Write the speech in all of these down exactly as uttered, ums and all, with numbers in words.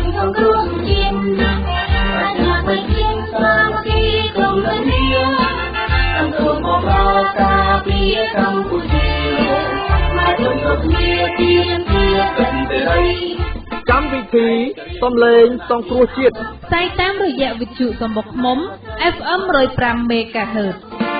សង្គ្រោះជាតិអាញាមិនគៀនសាមគ្គីក្រុមគ្នាសង្គ្រោះបបរការពារកម្ពុជាមកជុំគ្នាទៀនទាសិទ្ធិសេរីកម្មវិធីសំឡេងសង្គ្រោះជាតិផ្សាយតាមរយៈវិទ្យុសំបុកឃ្មុំ เอฟ เอ็ม หนึ่งร้อยห้า មេហ្គាហឺត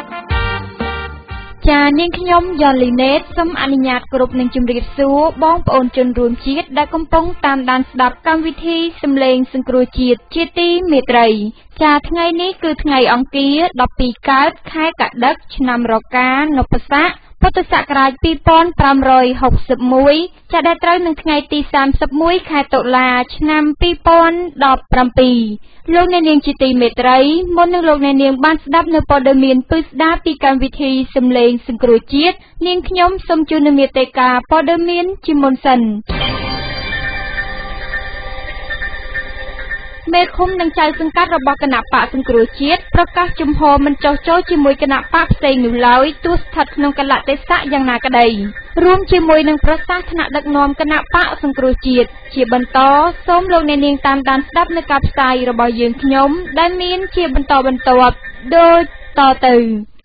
ចានាងខ្ញុំយ៉នលីណេតសូមអនុញ្ញាតគ្រប់នឹងជម្រាបសួរបងប្អូនជនរួមជាតិដែលកំពុងតាមដានស្ដាប់កម្មវិធីសំឡេងសង្គ្រោះជាតិជាទីមេត្រីចាថ្ងៃនេះគឺថ្ងៃអង្គារដប់ពីរកើតខែកដឹកឆ្នាំរកានពស័កពុទ្ធសករាជពីរពាន់ប្រាំរយហុកសិបមួយចាដែលត្រូវនឹងថ្ងៃទីសាមសិបមួយខែតុលាឆ្នាំពីរពាន់ដប់ប្រាំពីរលោកអ្នកនាងជាទីមេត្រីមុននឹងលោកអ្នកនាងបានស្ដាប់នៅព័ត៌មានពិស្ដារពីកម្មវិធីសំឡេងសង្គ្រោះជាតិនាងខ្ញុំសូមជូននូវមេត្តាព័ត៌មានជាមុនសិនមេឃុំនិងចៅសង្កាត់របស់គណៈបកសង្គ្រោះជាតិប្រកាសជំហរមិនចោះចូលជាមួយគណៈបកផ្សេងនោះឡើយទោះស្ថិតក្នុងកលៈទេសៈយ៉ាងណាក្តីរួមជាមួយនឹងប្រសាសន៍ថ្នាក់ដឹកនាំគណៈបកសង្គ្រោះជាតិជាបន្តសូមលោកអ្នកនាងតាមដានស្ដាប់នៅការផ្សាយរបស់យើងខ្ញុំដែលមានជាបន្តបន្ទាប់ដូចតទៅ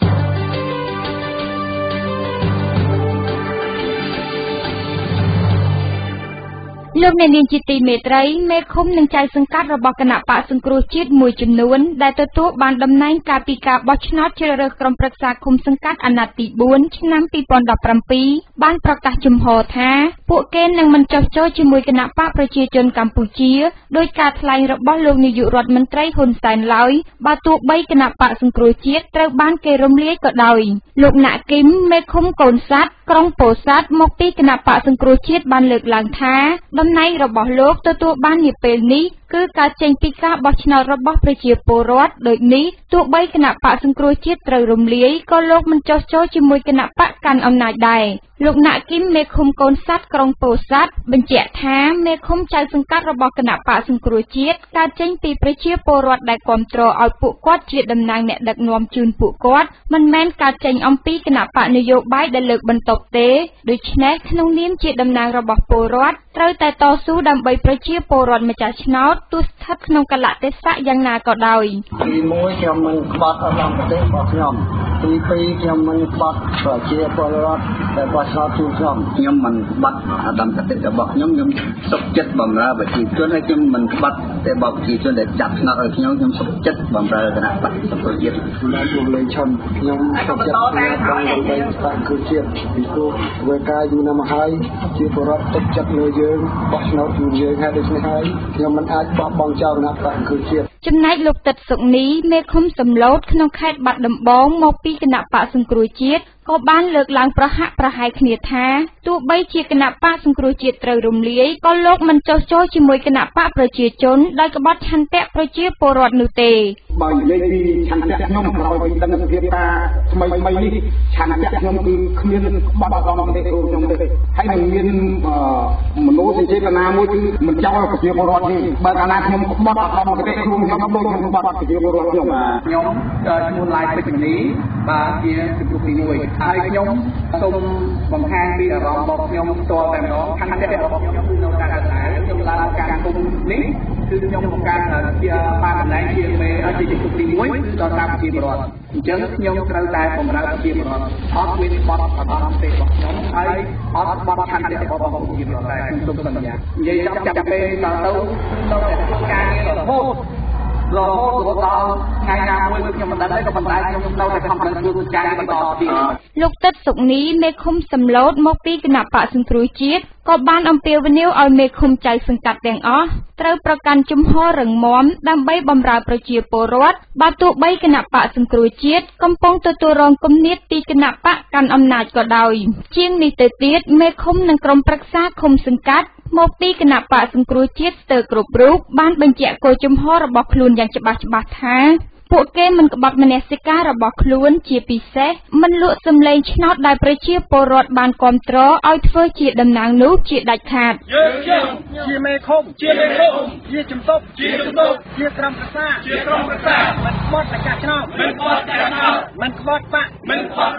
លោកអ្នកនាងជាទីមេត្រីមេឃុំនិងចៅសង្កាត់របស់គណៈបកសង្គ្រោះជាតិមួយចំនួនដែលទទួលបានតំណែងកាលពីការបោះឆ្នោតជ្រើសរើសក្រុមប្រឹក្សាឃុំសង្កាត់អាណត្តិទីបួនឆ្នាំពីរពាន់ដប់ប្រាំពីរបានប្រកាសជំហរថាពួកគេនឹងមិនចុះចូលជាមួយគណៈបកប្រជាជនកម្ពុជាដោយការថ្លែងរបស់លោកនាយករដ្ឋមន្ត្រីហ៊ុនសែនឡើយបើទោះបីគណៈបកសង្គ្រោះជាតិត្រូវបានគេរំលាយក៏ដោយលោកណាក់គឹមមេឃុំកូនស័តក្រុងពោធិ៍សាត់មកពីគណៈបកសង្គ្រោះជាតិបានលើកឡើងថាតំណែងរបស់លោកទទួលបាននាពេលនេះគឺការចេញពីការបោះឆ្នោតរបស់ប្រជាពលរដ្ឋដូចនេះទោះបីគណៈបកសង្គ្រោះជាតិត្រូវរំលាយក៏លោកមិនចុះចូលជាមួយគណៈបកកាន់អំណាចដែរលោកណាក់គឹមមេឃុំកូនស័តក្រុងពោធិ៍សាត់បញ្ជាក់ថាមេឃុំចៅសង្កាត់របស់គណៈបកសង្គ្រោះជាតិកើតចេញពីប្រជាពលរដ្ឋដែលគាំទ្រឲ្យពួកគាត់ជាតំណាងអ្នកដឹកនាំជូនពួកគាត់មិនមែនកើតចេញអំពីគណៈបកនយោបាយដែលលើកបន្ទប់ទេដូច្នេះក្នុងនាមជាតំណាងរបស់ពលរដ្ឋត្រូវតែតស៊ូដើម្បីប្រជាពលរដ្ឋម្ចាស់ឆ្នោតទោះស្ថិតក្នុងកលៈទេសៈយ៉ាងណាក៏ដោយទីមួយខ្ញុំមិនក្បត់អន្តរប្រទេសរបស់ខ្ញុំទីពីរខ្ញុំមិនក្បត់ប្រជាពលរដ្ឋដែលបោះឆ្នោតជូនខ្ញុំខ្ញុំមិនក្បត់អន្តរប្រទេសរបស់ខ្ញុំខ្ញុំសុខចិត្តបម្រើប្រជាជនហើយខ្ញុំមិនក្បត់តែបោះប្រជាជនដែលចាប់ឆ្នោតឲ្យខ្ញុំខ្ញុំសុខចិត្តបម្រើគណៈបកសង្គ្រោះជាតិខ្ញុំជួបលេងឈុនខ្ញុំសុខចិត្តបម្រើដើម្បីបកគឺជាតិពីព្រោះធ្វើការយូរណាស់មកហើយជាពលរដ្ឋទុកចិត្តលើយើងបោះឆ្នោតជូនយើងហើយដូច្នេះហើយខ្ញុំមិនអាចបោះបង់ចោលគណៈបកគឺជាតិចំណែកលោកទឹកសុកនីមេឃុំសំឡូតក្នុងខេត្តបាត់ដំបងមកពីគណៈបកសង្គ្រោះជាតិក៏បានលើកឡើងប្រហាក់ប្រហែលគ្នាថាទោះបីជាគណៈបកសង្គ្រោះជាតិត្រូវរំលាយក៏លោកមិនចុះចូលជាមួយគណៈបកប្រជាជនដោយក្បត់ឆន្ទៈប្រជាពលរដ្ឋនោះទេបើនិយាយពីឆន្ទៈខ្ញុំក្រោយពីដឹងសភាពការថ្មីថ្មីនេះឆន្ទៈខ្ញុំគឺគ្មានក្បត់អត់ដល់ទេខ្ញុំទេហើយនឹងមានមនោសញ្ចេតនាមួយគឺមិនចោលប្រជាពលរដ្ឋទេបើកាលណាខ្ញុំក្បត់អត់ដល់ទេខ្លួនខ្ញុំដូចខ្ញុំក្បត់ប្រជាពលរដ្ឋខ្ញុំខ្ញុំឈ្មោះឡាយពេជ្រមនីបាទជាជំនួសទីមួយហើយខ្ញុំសូមបង្ហាញពីអារម្មណ៍របស់ខ្ញុំផ្ទាល់តែម្ដងខណ្ឌតែរបស់ខ្ញុំគឺនៅការដដែលខ្ញុំឡើងការគុំនេះគឺខ្ញុំបង្កើតជាបានកន្លែងជាមេជាជំនួសទីមួយដល់តាមប្រជាពលរដ្ឋអញ្ចឹងខ្ញុំត្រូវតែបម្រើប្រជាពលរដ្ឋអត់មានបត់អត់ទេរបស់ខ្ញុំហើយអត់បត់ខណ្ឌតែរបស់ប្រជាពលរដ្ឋតែខ្ញុំសូមសន្យានិយាយចាប់ចាប់ពេលដល់ទៅនៅតែធ្វើការងាររហូតរហូតដល់ថ្ងៃណាមួយខ្ញុំមិនដឹងទេក៏ប៉ុន្តែខ្ញុំនៅតែខំប្រឹងធ្វើការបន្តទៀតលោកទឹកសុកនីមេឃុំសំឡូតមកពីគណៈបកសង្គ្រោះជាតិក៏បានអំពាវនាវឲ្យមេឃុំចៅសង្កាត់ទាំងអស់ត្រូវប្រកាន់ជំហររឹងមាំដើម្បីបម្រើប្រជាពលរដ្ឋបើទោះបីគណៈបកសង្គ្រោះជាតិកំពុងទទួលរងគំនាបពីគណៈបកកាន់អំណាចក៏ដោយជាងនេះទៅទៀតមេឃុំនិងក្រុមប្រឹក្សាឃុំសង្កាត់មកពីគណៈបកសង្គ្រោះជាតិស្ទើរគ្រប់រូបបានបញ្ជាក់គោលជំហររបស់ខ្លួនយ៉ាងច្បាស់ច្បាស់ថាពួកគេមិនក្បត់មនសិការរបស់ខ្លួនជាពិសេសមិនលក់សម្លេងឆ្នោតដែលប្រជាពលរដ្ឋបានគាំទ្រឲ្យធ្វើជាតំណាងនោះជាដាច់ខាតយើងជាមេឃុំជាមេឃុំជាជំទប់ជាជំទប់ជាក្រុមប្រឹក្សាជាក្រុមប្រឹក្សាមិនក្បត់ម្ចាស់ឆ្នោតមិនក្បត់ម្ចាស់ឆ្នោតមិនក្បត់បកមិនក្បត់បក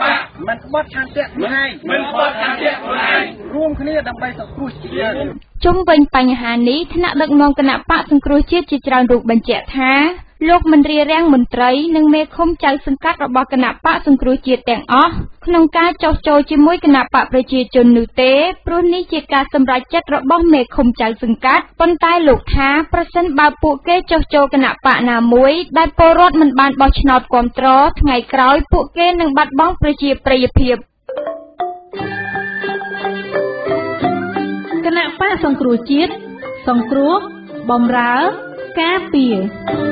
មិនបត់ឆន្ទៈខ្លួនឯងមិនបត់ឆន្ទៈខ្លួនឯងរួមគ្នាដើម្បីសង្គ្រោះជាតិជុំវិញបញ្ហានេះថ្នាក់ដឹកនាំគណៈបកសង្គ្រោះជាតិជាច្រើនរូបបញ្ជាក់ថាលោកមិនរារាំងមន្ត្រីនិងមេឃុំចៅសង្កាត់របស់គណៈបកសង្គ្រោះជាតិទាំងអស់ក្នុងការចោះចូលជាមួយគណៈបកប្រជាជននោះទេព្រោះនេះជាការសម្រេចចិត្តរបស់មេឃុំចៅសង្កាត់ប៉ុន្តែលោកថាប្រសិនបើពួកគេចោះចូលគណៈបកណាមួយដែលពលរដ្ឋមិនបានបោះឆ្នោតគាំទ្រថ្ងៃក្រោយពួកគេនឹងបាត់បង់ប្រជាប្រិយភាពគណៈបកសង្គ្រោះជាតិសង្គ្រោះបម្រើការពារ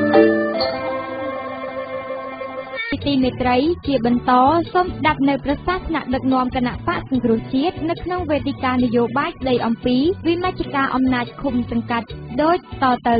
ទីមេត្រីជាបន្តសូមស្ដាប់នៅប្រសាសន៍ថ្នាក់ដឹកនាំគណៈបកសង្គ្រោះជាតិនៅក្នុងវេទិកានយោបាយស្ដីអំពីវិមជ្ឈការអំណាចឃុំសង្កាត់ដូចតទៅ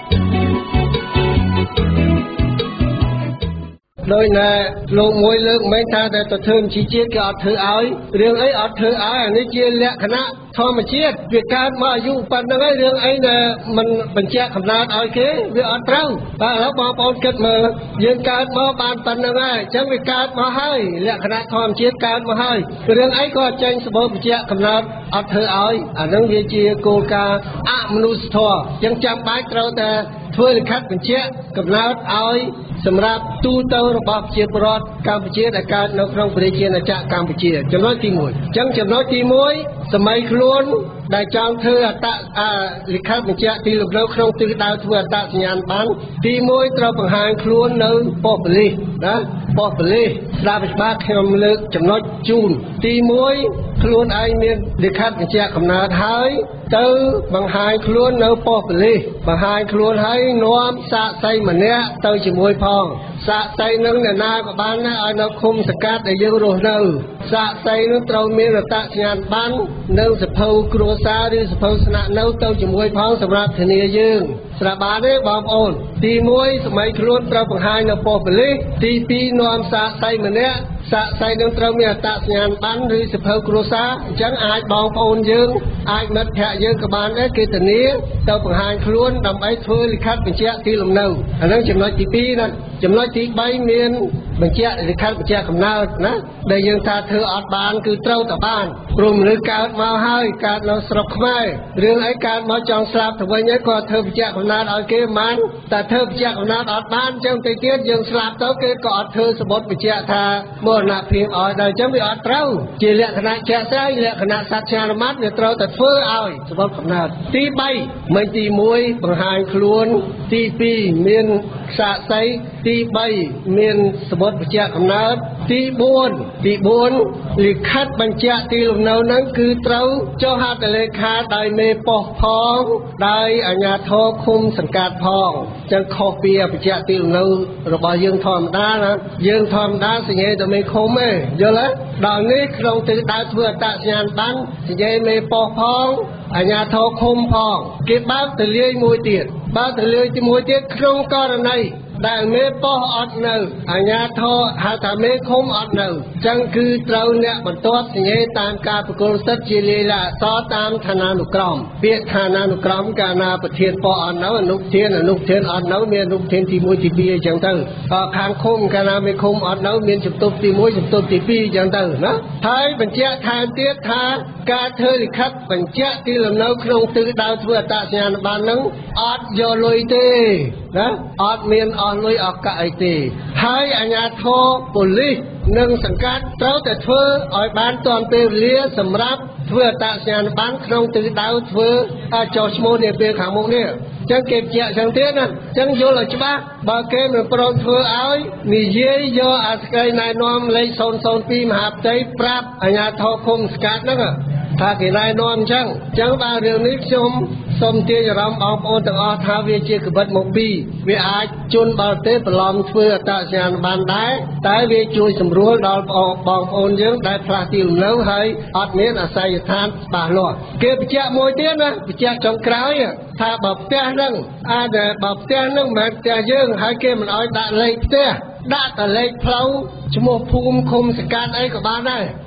ដោយណែលោកមួយលើកមិនថាតែទៅធ្វើជីជាតិគេអត់ធ្វើឲ្យរឿងអីអត់ធ្វើឲ្យអានេះជាលក្ខណៈធម្មជាតិវាកើតមកអាយុប៉ុណ្្នឹងហើយរឿងអីដែលមិនបញ្ជាក់កំណត់ឲ្យគេវាអត់ត្រូវតែឥឡូវបងប្អូនគិតមើលយើងកើតមកបានប៉ុណ្្នឹងហើយអញ្ចឹងវាកើតមកហើយលក្ខណៈធម្មជាតិកើតមកហើយរឿងអីក៏ចេញសម្បូរបញ្ជាក់កំណត់អត់ធ្វើឲ្យអានឹងវាជាគោលការណ៍អមនុស្សធម៌អញ្ចឹងចាំបាច់ត្រូវតែធ្វើលិខិតបញ្ជាក់កំណត់ឲ្យសម្រាប់ទូទៅរបស់ប្រជាពលរដ្ឋកម្ពុជាដែលកើតនៅក្នុងប្រជាណាចក្រកម្ពុជាចំណុចទីមួយអញ្ចឹងចំណុចទីមួយសម័យខ្លួនដែលចង់ធ្វើអត្តលិខិតបញ្ជាក់ទីលំនៅក្នុងទិសដៅធ្វើអត្តសញ្ញាណប័ណ្ណទីមួយត្រូវបង្ហាញខ្លួននៅប៉ុស្តិ៍ប៉ូលីសណាប៉ុស្តិ៍ប៉ូលីសស្ដាប់ច្បាស់ខ្ញុំលើកចំណុចជូនទីមួយខ្លួនឯងមានលិខិតបញ្ជាក់កំណើតហើយទៅបង្ហាញខ្លួននៅប៉ុស្តិ៍ប៉ូលីសបង្ហាញខ្លួនហើយនាំសាកសីម្នាក់ទៅជាមួយផងសាកសីនឹងអ្នកណាក៏បានដែរឲ្យនៅឃុំសង្កាត់ដែលយើងរស់នៅសាកសីនឹងត្រូវមានអត្តសញ្ញាណប័ណ្ណនិងសភៅគ្រួសារឬសភៅស្នាក់នៅទៅជាមួយផងសម្រាប់ធានាយើងស្រាប់បានទេបងប្អូនទីមួយសម័យខ្លួនត្រូវបង្ហាញនៅប៉ុស្តិ៍ប៉ូលីសទីពីរនាំសាកសីម្នាក់សាកសីនឹងត្រូវមានអត្តសញ្ញាណប័ណ្ណឬសភៅគ្រួសារអញ្ចឹងអាចបងប្អូនយើងអាចមិត្តភក្តិយើងក៏បានដែរគេធានាទៅបង្ហាញខ្លួនដើម្បីធ្វើលិខិតបញ្ជាក់ទីលំនៅអានឹងចំណុចទីពីរណាចំណុចទីបីមានបញ្ជាក់លិខិតបញ្ជាក់កំណើតណាដែលយើងថាធ្វើអត់បានគឺត្រូវតែបានព្រោះមនុស្សកើតមកហើយកើតនៅស្រុកខ្មែររឿងអីកើតមកចង់ស្លាប់ទៅវិញហើយក៏ធ្វើបញ្ជាក់កំណើតឲ្យគេបានតែធ្វើបញ្ជាក់កំណើតអត់បានអញ្ចឹងទៅទៀតយើងស្លាប់ទៅគេក៏អត់ធ្វើសម្បត្តិបញ្ជាក់ថាមរណភាពឲ្យដល់អញ្ចឹងវាអត់ត្រូវជាលក្ខណៈជាក់ស្ដែងលក្ខណៈសច្ចានុមត្តវាត្រូវតែធ្វើឲ្យសម្បត្តិកំណើតទីបីមិនទីមួយបង្ហាញខ្លួនទីពីរមានសាកសីទីបីមានសម្បត្តិបញ្ជាក់កំណើតទីបួនទីបួនលិខិតបញ្ជាក់ទីលំនៅហ្នឹងគឺត្រូវចុះហត្ថលេខាដោយមេប៉ុស្តិ៍ផងដោយអាជ្ញាធរឃុំសង្កាត់ផងចឹងខុសពីបញ្ជាក់ទីលំនៅរបស់យើងធម្មតាណាយើងធម្មតាសញ្ញេតែមេឃុំទេយល់ទេដល់នេះក្នុងទិសដៅធ្វើអត្តសញ្ញាណប័ណ្ណសញ្ញេមេប៉ុស្តិ៍ផងអាជ្ញាធរឃុំផងគេបើកទលាយមួយទៀតបើកទលាយទីមួយទៀតក្នុងករណីដែលមេប៉ុស្តិ៍អត់នៅអាជ្ញាធរហៅថាមេឃុំអត់នៅចឹងគឺត្រូវអ្នកបន្ទាប់សញ្ញេតាមការប្រគល់សិទ្ធិជាលាយលក្ខណ៍អក្សរតាមឋានានុក្រមពាក្យឋានានុក្រមកាលណាប្រធានប៉ុស្តិ៍អត់នៅអនុប្រធានអនុប្រធានអត់នៅមានអនុប្រធានទីមួយទីពីរអញ្ចឹងទៅខាងឃុំកាលណាមេឃុំអត់នៅមានជំទប់ទីមួយជំទប់ទីពីរអញ្ចឹងទៅណាហើយបញ្ជាក់ថែមទៀតថាការធ្វើលិខិតបញ្ជាក់ទីលំនៅក្នុងទិសដៅធ្វើអត្តសញ្ញាណប័ណ្ណហ្នឹងអត់យកលុយទេណាអត់មានអស់លុយអស់កាក់អីទេហើយអាជ្ញាធរប៉ូលីសនិងសង្កាត់ត្រូវតែធ្វើឲ្យបានទាន់ពេលវេលាសម្រាប់ធ្វើអត្តសញ្ញាណប័ណ្ណក្នុងទិសដៅធ្វើចុះឈ្មោះនាពេលខាងមុខនេះចឹងគេបញ្ជាក់ចឹងទៀតណាចឹងយល់ឲ្យច្បាស់បើគេមិនព្រមធ្វើឲ្យនិយាយយកអាស្ក្រីណែនាំលេខศูนย์ศูนย์ពីរមហាផ្ទៃប្រាប់អាជ្ញាធរឃុំសង្កាត់ហ្នឹងថាគេណែនាំអញ្ចឹងអញ្ចឹងបើរឿងនេះខ្ញុំសូមទាញអារម្មណ៍បងប្អូនទាំងអស់ថាវាជាកបិតមកពីរវាអាចជន់បរទេសប្រឡំធ្វើអត្តសញ្ញាណប័ណ្ណដែរតែវាជួយសម្រួលដល់បងប្អូនយើងដែលផ្លាស់ទីលំនៅហើយអត់មានអាស័យដ្ឋានច្បាស់លាស់គេបញ្ជាក់មួយទៀតណាបញ្ជាក់ចុងក្រោយថាបើផ្ទះហ្នឹងអាចបើផ្ទះហ្នឹងមិនមែនផ្ទះយើងហើយគេមិនអោយដាក់លេខផ្ទះដាក់តែលេខផ្លូវឈ្មោះភូមិឃុំសង្កាត់អីក៏បានដែរ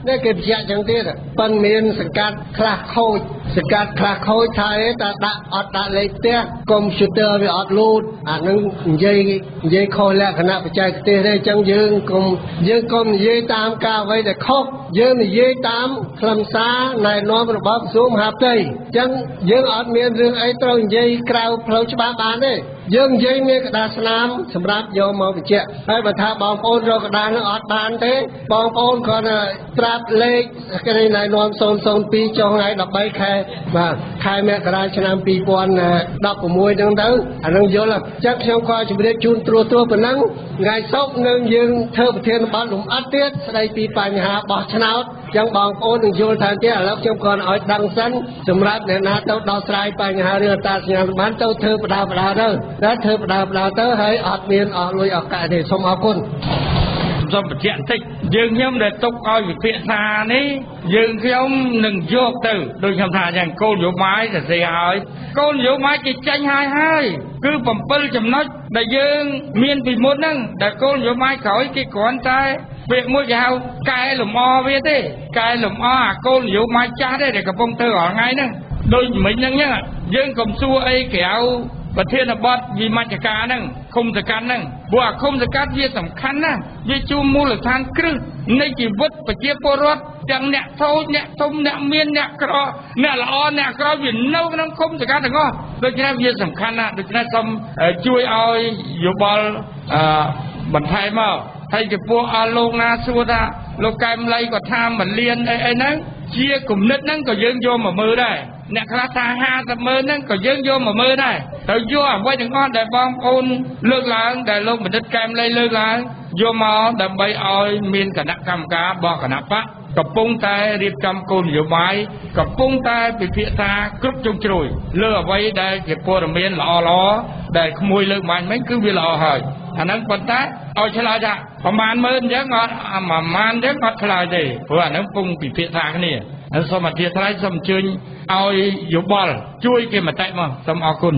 នេះគេបញ្ជាក់ចឹងទៀតប៉ុន្មានសង្កាត់ខ្លះខូចសង្កាត់ខ្លះខូចថាតែដាក់អត់ដាក់លេខផ្ទះកុំព្យូទ័រវាអត់លូតអានឹងនិយាយនិយាយខុសលក្ខណៈបច្ចេកទេសទេអញ្ចឹងយើងកុំយើងកុំនិយាយតាមការអ្វីដែលខុសយើងនិយាយតាមខ្លឹមសារណែនាំរបស់ក្រសួងមហាផ្ទៃអញ្ចឹងយើងអត់មានរឿងអីត្រូវនិយាយក្រៅផ្លូវច្បាប់បានទេយើងនិយាយមានក្តារស្នាមសម្រាប់យកមកបញ្ជាក់ហើយបើថាបងប្អូនរកក្តារនឹងអត់បានទេបងប្អូនគ្រាន់តែប្រាប់លេខគេណែនាំศูนย์ศูนย์ពីរចុងថ្ងៃដប់បីខែបាទខែមករាឆ្នាំពីរពាន់ដប់ប្រាំមួយហ្នឹងទៅអានឹងយល់ចឹងខ្ញុំក៏ជម្រាបជូនត្រួសត្រាសប៉ុណ្ណឹងថ្ងៃសុក្រនឹងយើងធ្វើប្រធានបទលំអិតទៀតស្ដីពីបញ្ហាបោះឆ្នោតចឹងបងប្អូននឹងយល់ថាទៀតឥឡូវខ្ញុំក៏ឲ្យដឹងសិនសម្រាប់អ្នកណាទៅដោះស្រាយបញ្ហារឿងអត្តសញ្ញាណបានទៅធ្វើបដាបដាទៅតែធ្វើបដាបដាទៅហើយអត់មានអស់លុយអស់កាក់ទេសូមអរគុណសូមបញ្ជាក់បន្តិចយើងខ្ញុំដែលទុកឲ្យវិភាសានេះយើងខ្ញុំនឹងយកទៅដូចខ្ញុំថាយ៉ាងគោលនយោបាយសរសេរឲ្យគោលនយោបាយគេចេញហើយហើយគឺbảyចំណុចដែលយើងមានពីមុនហ្នឹងដែលគោលនយោបាយក្រោយគេគ្រាន់តែពាក្យមួយគេហៅកែលម្អវាទេកែលម្អអាគោលនយោបាយចាស់ទេដែលកំពុងធ្វើរាល់ថ្ងៃហ្នឹងដូចមិញហ្នឹងអញ្ចឹងយើងកុំសួរអីក្រៅប្រធានបទវិមជ្ឈការហ្នឹងឃុំសកាត់ហ្នឹងព្រោះអាឃុំសកាត់វាសំខាន់ណាស់វាជួមមូលដ្ឋានគ្រឹះនៃជីវិតប្រជាពលរដ្ឋទាំងអ្នកតូចអ្នកធំអ្នកមានអ្នកក្រអ្នកល្អអ្នកក្រវានៅក្នុងឃុំសកាត់ទាំងអស់ដូច្នេះវាសំខាន់ណាស់ដូច្នេះសូមជួយឲ្យយោបល់អឺបន្ថែមមកហើយចំពោះអស់លោកណាសួរថាលោកកែមលៃគាត់ថាមិនលៀនអីអីហ្នឹងជាគំនិតហ្នឹងក៏យើងយកមកមើលដែរអ្នកខ្លះថាห้าสิบម៉ឺនហ្នឹងក៏យើងយកមកមើលដែរទៅយកអ្វីទាំងអស់ដែលបងប្អូនលើកឡើងដែលលោកបណ្ឌិតកែមលៃលើកឡើងយកមកដើម្បីឲ្យមានគណៈកម្មការបកគណៈបកកំពុងតែរៀបចំគោលនយោបាយកំពុងតែពិភាក្សាគ្រប់ជ្រុងជ្រោយលើអ្វីដែលជាព័ត៌មានល្អល្អដែលក្មួយលើកបាញ់មិញគឺវាល្អហើយអាហ្នឹងប៉ុន្តែឲ្យឆ្លើយថាប្រហែលម៉ឺនអញ្ចឹងអត់ប្រហែលអញ្ចឹងអត់ឆ្លើយទេព្រោះអាហ្នឹងពុំពិភាក្សាគ្នាហើយសូមអធិស្ឋានសូមអញ្ជើញឲ្យយោបល់ជួយគេមតិមកសូមអរគុណ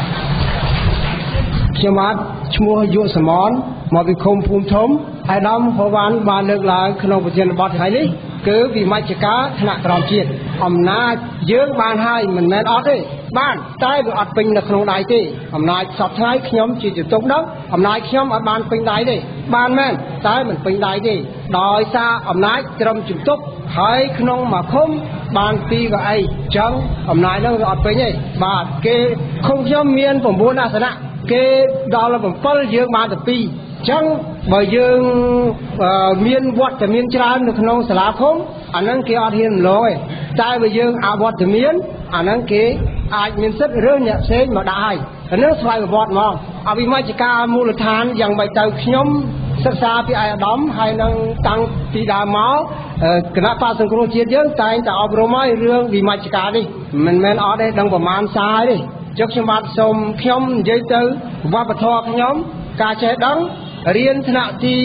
ខ្ញុំបាទឈ្មោះយុសមនមកពីឃុំភូមិធំអាដាមហូវ៉ាន់បានលើកឡើងក្នុងប្រធានបទថ្ងៃនេះគឺវិមជ្ឈការថ្នាក់ក្រោមជាតិអំណាចយើងបានហើយមិនមែនអត់ទេបានតែវាអត់ពេញនៅក្នុងដៃទេអំណាចសពថ្ងៃខ្ញុំជាជំទប់ដឹងអំណាចខ្ញុំអត់បានពេញដៃទេបានមែនតែមិនពេញដៃទេដោយសារអំណាចត្រឹមជំទប់ហើយក្នុងមួយឃុំបានពីរកៅអីចឹងអំណាចហ្នឹងវាអត់ពេញទេបាទគេឃុំខ្ញុំមាន៩អាសនៈគេដល់bảyយើងបានតែពីរចឹងបើយើងមានវត្តមានច្រើននៅក្នុងសាលាឃុំអាហ្នឹងគេអត់ហ៊ានម្លងទេតែបើយើងអវត្តមានអាហ្នឹងគេអាចមានសិទ្ធិរើសអ្នកផ្សេងមកដាក់ឲ្យអាហ្នឹងស្វ័យប្រវត្តិមកអវិមជ្ឈការមូលដ្ឋានយ៉ាងម៉េចទៅខ្ញុំសិក្សាពីអាយដាមហើយនឹងតាំងពីដើមមកគណៈបកសង្គ្រោះជាតិយើងតែងតែអប់រំឲ្យរឿងវិមជ្ឈការនេះមិនមែនអត់ទេដឹងប្រមាណសារទេចុះខ្ញុំបាទសូមខ្ញុំនិយាយទៅវប្បធម៌ខ្ញុំការចេះដឹងរៀនថ្នាក់ទី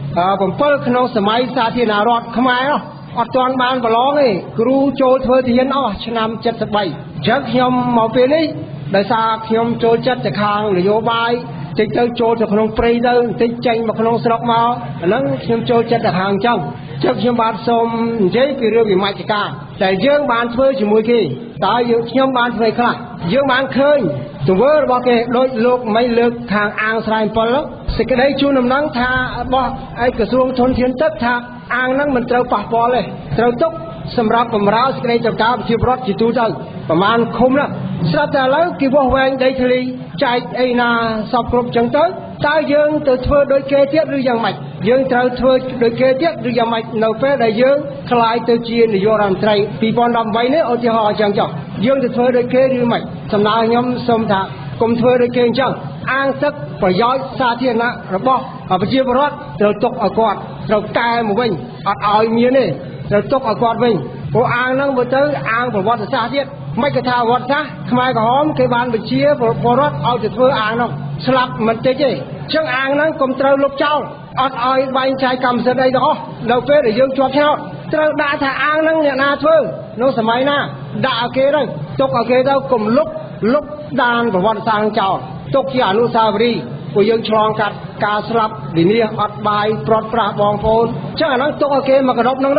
bảyក្នុងសម័យសាធារណរដ្ឋខ្មែរអត់ទាន់បានប្រឡងទេគ្រូចូលធ្វើទានអស់ឆ្នាំเจ็ดสิบสามអញ្ចឹងខ្ញុំមកពេលនេះដោយសារខ្ញុំចូលចិត្តទៅខាងនយោបាយតិចទៅចូលទៅក្នុងព្រៃទៅបន្តិចចេញមកក្នុងស្រុកមកអាហ្នឹងខ្ញុំចូលចិត្តទៅខាងអញ្ចឹងចឹងខ្ញុំបាទសូមនិយាយពីរឿងវិមជ្ឈការតែយើងបានធ្វើជាមួយគេតើយើងខ្ញុំបានធ្វើខ្លះយើងបានឃើញទង្វើរបស់គេដូចលោកមិនលើកខាងអាងស្រែអំពិលសេចក្តីជូនដំណឹងថារបស់ឯក្រសួងធនធានទឹកថាអាងហ្នឹងមិនត្រូវប៉ះពាល់ទេត្រូវទុកសម្រាប់បម្រើសេចក្តីត្រូវការប្រជាពលរដ្ឋជាទូទៅប្រមាណឃុំណាស្រាប់តែឥឡូវគេវាស់វែងដីធ្លីចែកអីណាសពគ្រប់ចឹងទៅតើយើងទៅធ្វើដូចគេទៀតឬយ៉ាងម៉េចយើងត្រូវធ្វើដូចគេទៀតឬយ៉ាងម៉េចនៅពេលដែលយើងខ្លាយទៅជានាយករដ្ឋមន្ត្រីពីរពាន់ដប់ប្រាំនេះឧទាហរណ៍អញ្ចឹងចុះយើងទៅធ្វើដូចគេឬម៉េចសំដៅខ្ញុំសូមថាកុំធ្វើដូចគេអញ្ចឹងអាងទឹកប្រយោជន៍សាធារណៈរបស់ប្រជាពលរដ្ឋត្រូវទុកឲ្យគាត់ត្រូវកែមកវិញអត់ឲ្យមានទេត្រូវទុកឲ្យគាត់វិញព្រោះអាងហ្នឹងមើលទៅអាងប្រវត្តិសាស្ត្រទៀតមិនគេថាប្រវត្តិសាស្ត្រខ្មែរក្រហមគេបានបញ្ជាពលរដ្ឋឲ្យទៅធ្វើអាងហ្នឹងស្លាប់មិនតិចទេអញ្ចឹងអាងហ្នឹងកុំត្រូវលុបចោលអត់ឲ្យបែងចែកកម្មសិទ្ធិអីទាំងអស់នៅពេលដែលយើងជាប់ឆ្នោតត្រូវដាក់ថាអាងហ្នឹងអ្នកណាធ្វើនៅសម័យណាដាក់ឲ្យគេទៅទុកឲ្យគេទៅកុំលុបលុបដានប្រវត្តិសាស្ត្រចោលទុកជាអនុស្សាវរីយ៍ពួកយើងឆ្លងកាត់ការស្លាប់វិនាសអត់បាយប្រត់ប្រាស់បងប្អូនអញ្ចឹងអាហ្នឹងទុកឲ្យគេមកកណ្ដប់ហ្នឹងទៅ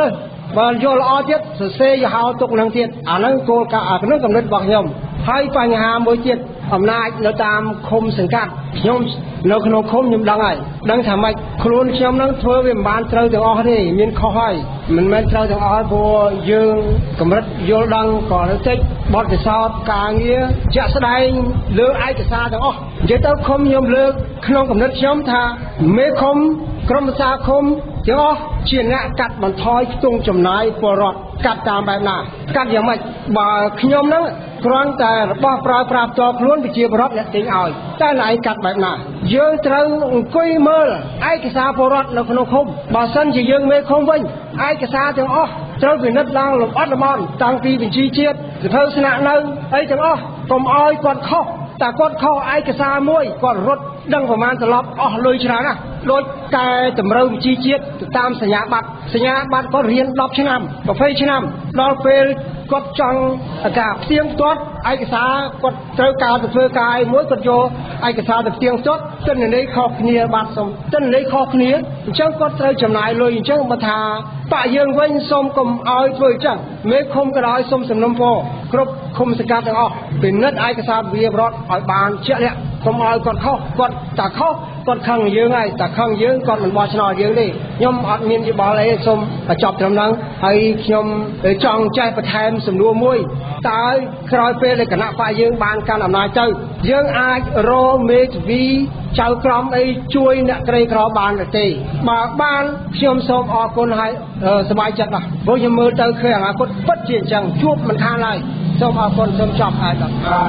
បើយល់ល្អទៀតសរសេរយហោទុកនឹងទៀតអាហ្នឹងគោលការណ៍អានោះកំណត់របស់ខ្ញុំហើយបញ្ហាមួយទៀតអំណាចនៅតាមឃុំសង្កាត់ខ្ញុំនៅក្នុងឃុំខ្ញុំដឹងហើយដឹងថាម៉េចខ្លួនខ្ញុំនឹងធ្វើវាមិនបានត្រូវទាំងអស់ទេមានខុសហើយមិនមែនត្រូវទាំងអស់ព្រោះយើងកម្រិតយល់ដឹងក៏នៅតិចបទពិសោធន៍ការងារជាក់ស្ដែងលើឯកសារទាំងអស់និយាយទៅឃុំខ្ញុំលើកក្នុងកំណត់ខ្ញុំថាមេឃុំក្រុមប្រឹក្សាឃុំទាំងអស់ជាអ្នកកាត់បន្ថយខ្ទង់ចំណាយពលរដ្ឋកាត់តាមបែបណាកាត់យ៉ាងម៉េចបើខ្ញុំហ្នឹងគ្រាន់តែរបស់ប្រើប្រាស់ផ្ទាល់ខ្លួនវិជាបរដ្ឋអ្នកទិញឲ្យតែណៃកាត់បែបណាយើងត្រូវអង្គុយមើលឯកសារពលរដ្ឋនៅក្នុងឃុំបើសិនជាយើងមេឃុំវិញឯកសារទាំងអស់ត្រូវពិនិត្យឡើងលម្អិតល្មមតាំងពីបញ្ជីជាតិសភៅស្នាក់នៅអីទាំងអស់កុំឲ្យគាត់ខុសតែគាត់ខុសឯកសារមួយគាត់រត់ដឹងប្រមាណត្រឡប់អស់លុយច្រើនណាស់ដូចកែតម្រូវវិជាជាតិទៅតាមសញ្ញាបត្រសញ្ញាបត្រគាត់រៀនដប់ឆ្នាំยี่สิบឆ្នាំដល់ពេលគាត់ចង់ការផ្ទៀងផ្ទាត់ឯកសារគាត់ត្រូវការទៅធ្វើការមួយគាត់យកឯកសារទៅផ្ទៀងផ្ទាត់ទិន្នន័យខុសគ្នាបាទសុំទិន្នន័យខុសគ្នាអញ្ចឹងគាត់ត្រូវចំណាយលុយអញ្ចឹងបើថាបាក់យើងវិញសូមកុំឲ្យធ្វើអញ្ចឹងមេឃុំក៏ដោយសូមសំណុំពរគ្រប់ឃុំសង្កាត់ទាំងអស់ពិនិត្យឯកសារវិជាបរដ្ឋឲ្យបានជាក់លាក់កុំឲ្យគាត់ខុសគាត់តែខុសគាត់ខឹងយើងហើយតែខឹងយើងគាត់មិនបោះឆ្នោតយើងទេខ្ញុំអត់មានយោបល់អីសូមចប់ត្រឹមហ្នឹងហើយខ្ញុំចង់ចេះបន្ថែមសំណួរមួយតើក្រោយពេលដែលគណៈបកយើងបានកាន់អំណាចទៅយើងអាចរកមេធាវីចៅក្រមអីជួយអ្នកក្រីក្របានទេបើបានខ្ញុំសូមអរគុណហើយសប្បាយចិត្តណាស់ព្រោះខ្ញុំមើលទៅឃើញអនាគតពិតជាអញ្ចឹងជួបមិនខានឡើយសូមអរគុណសូមចប់ហើយបាទ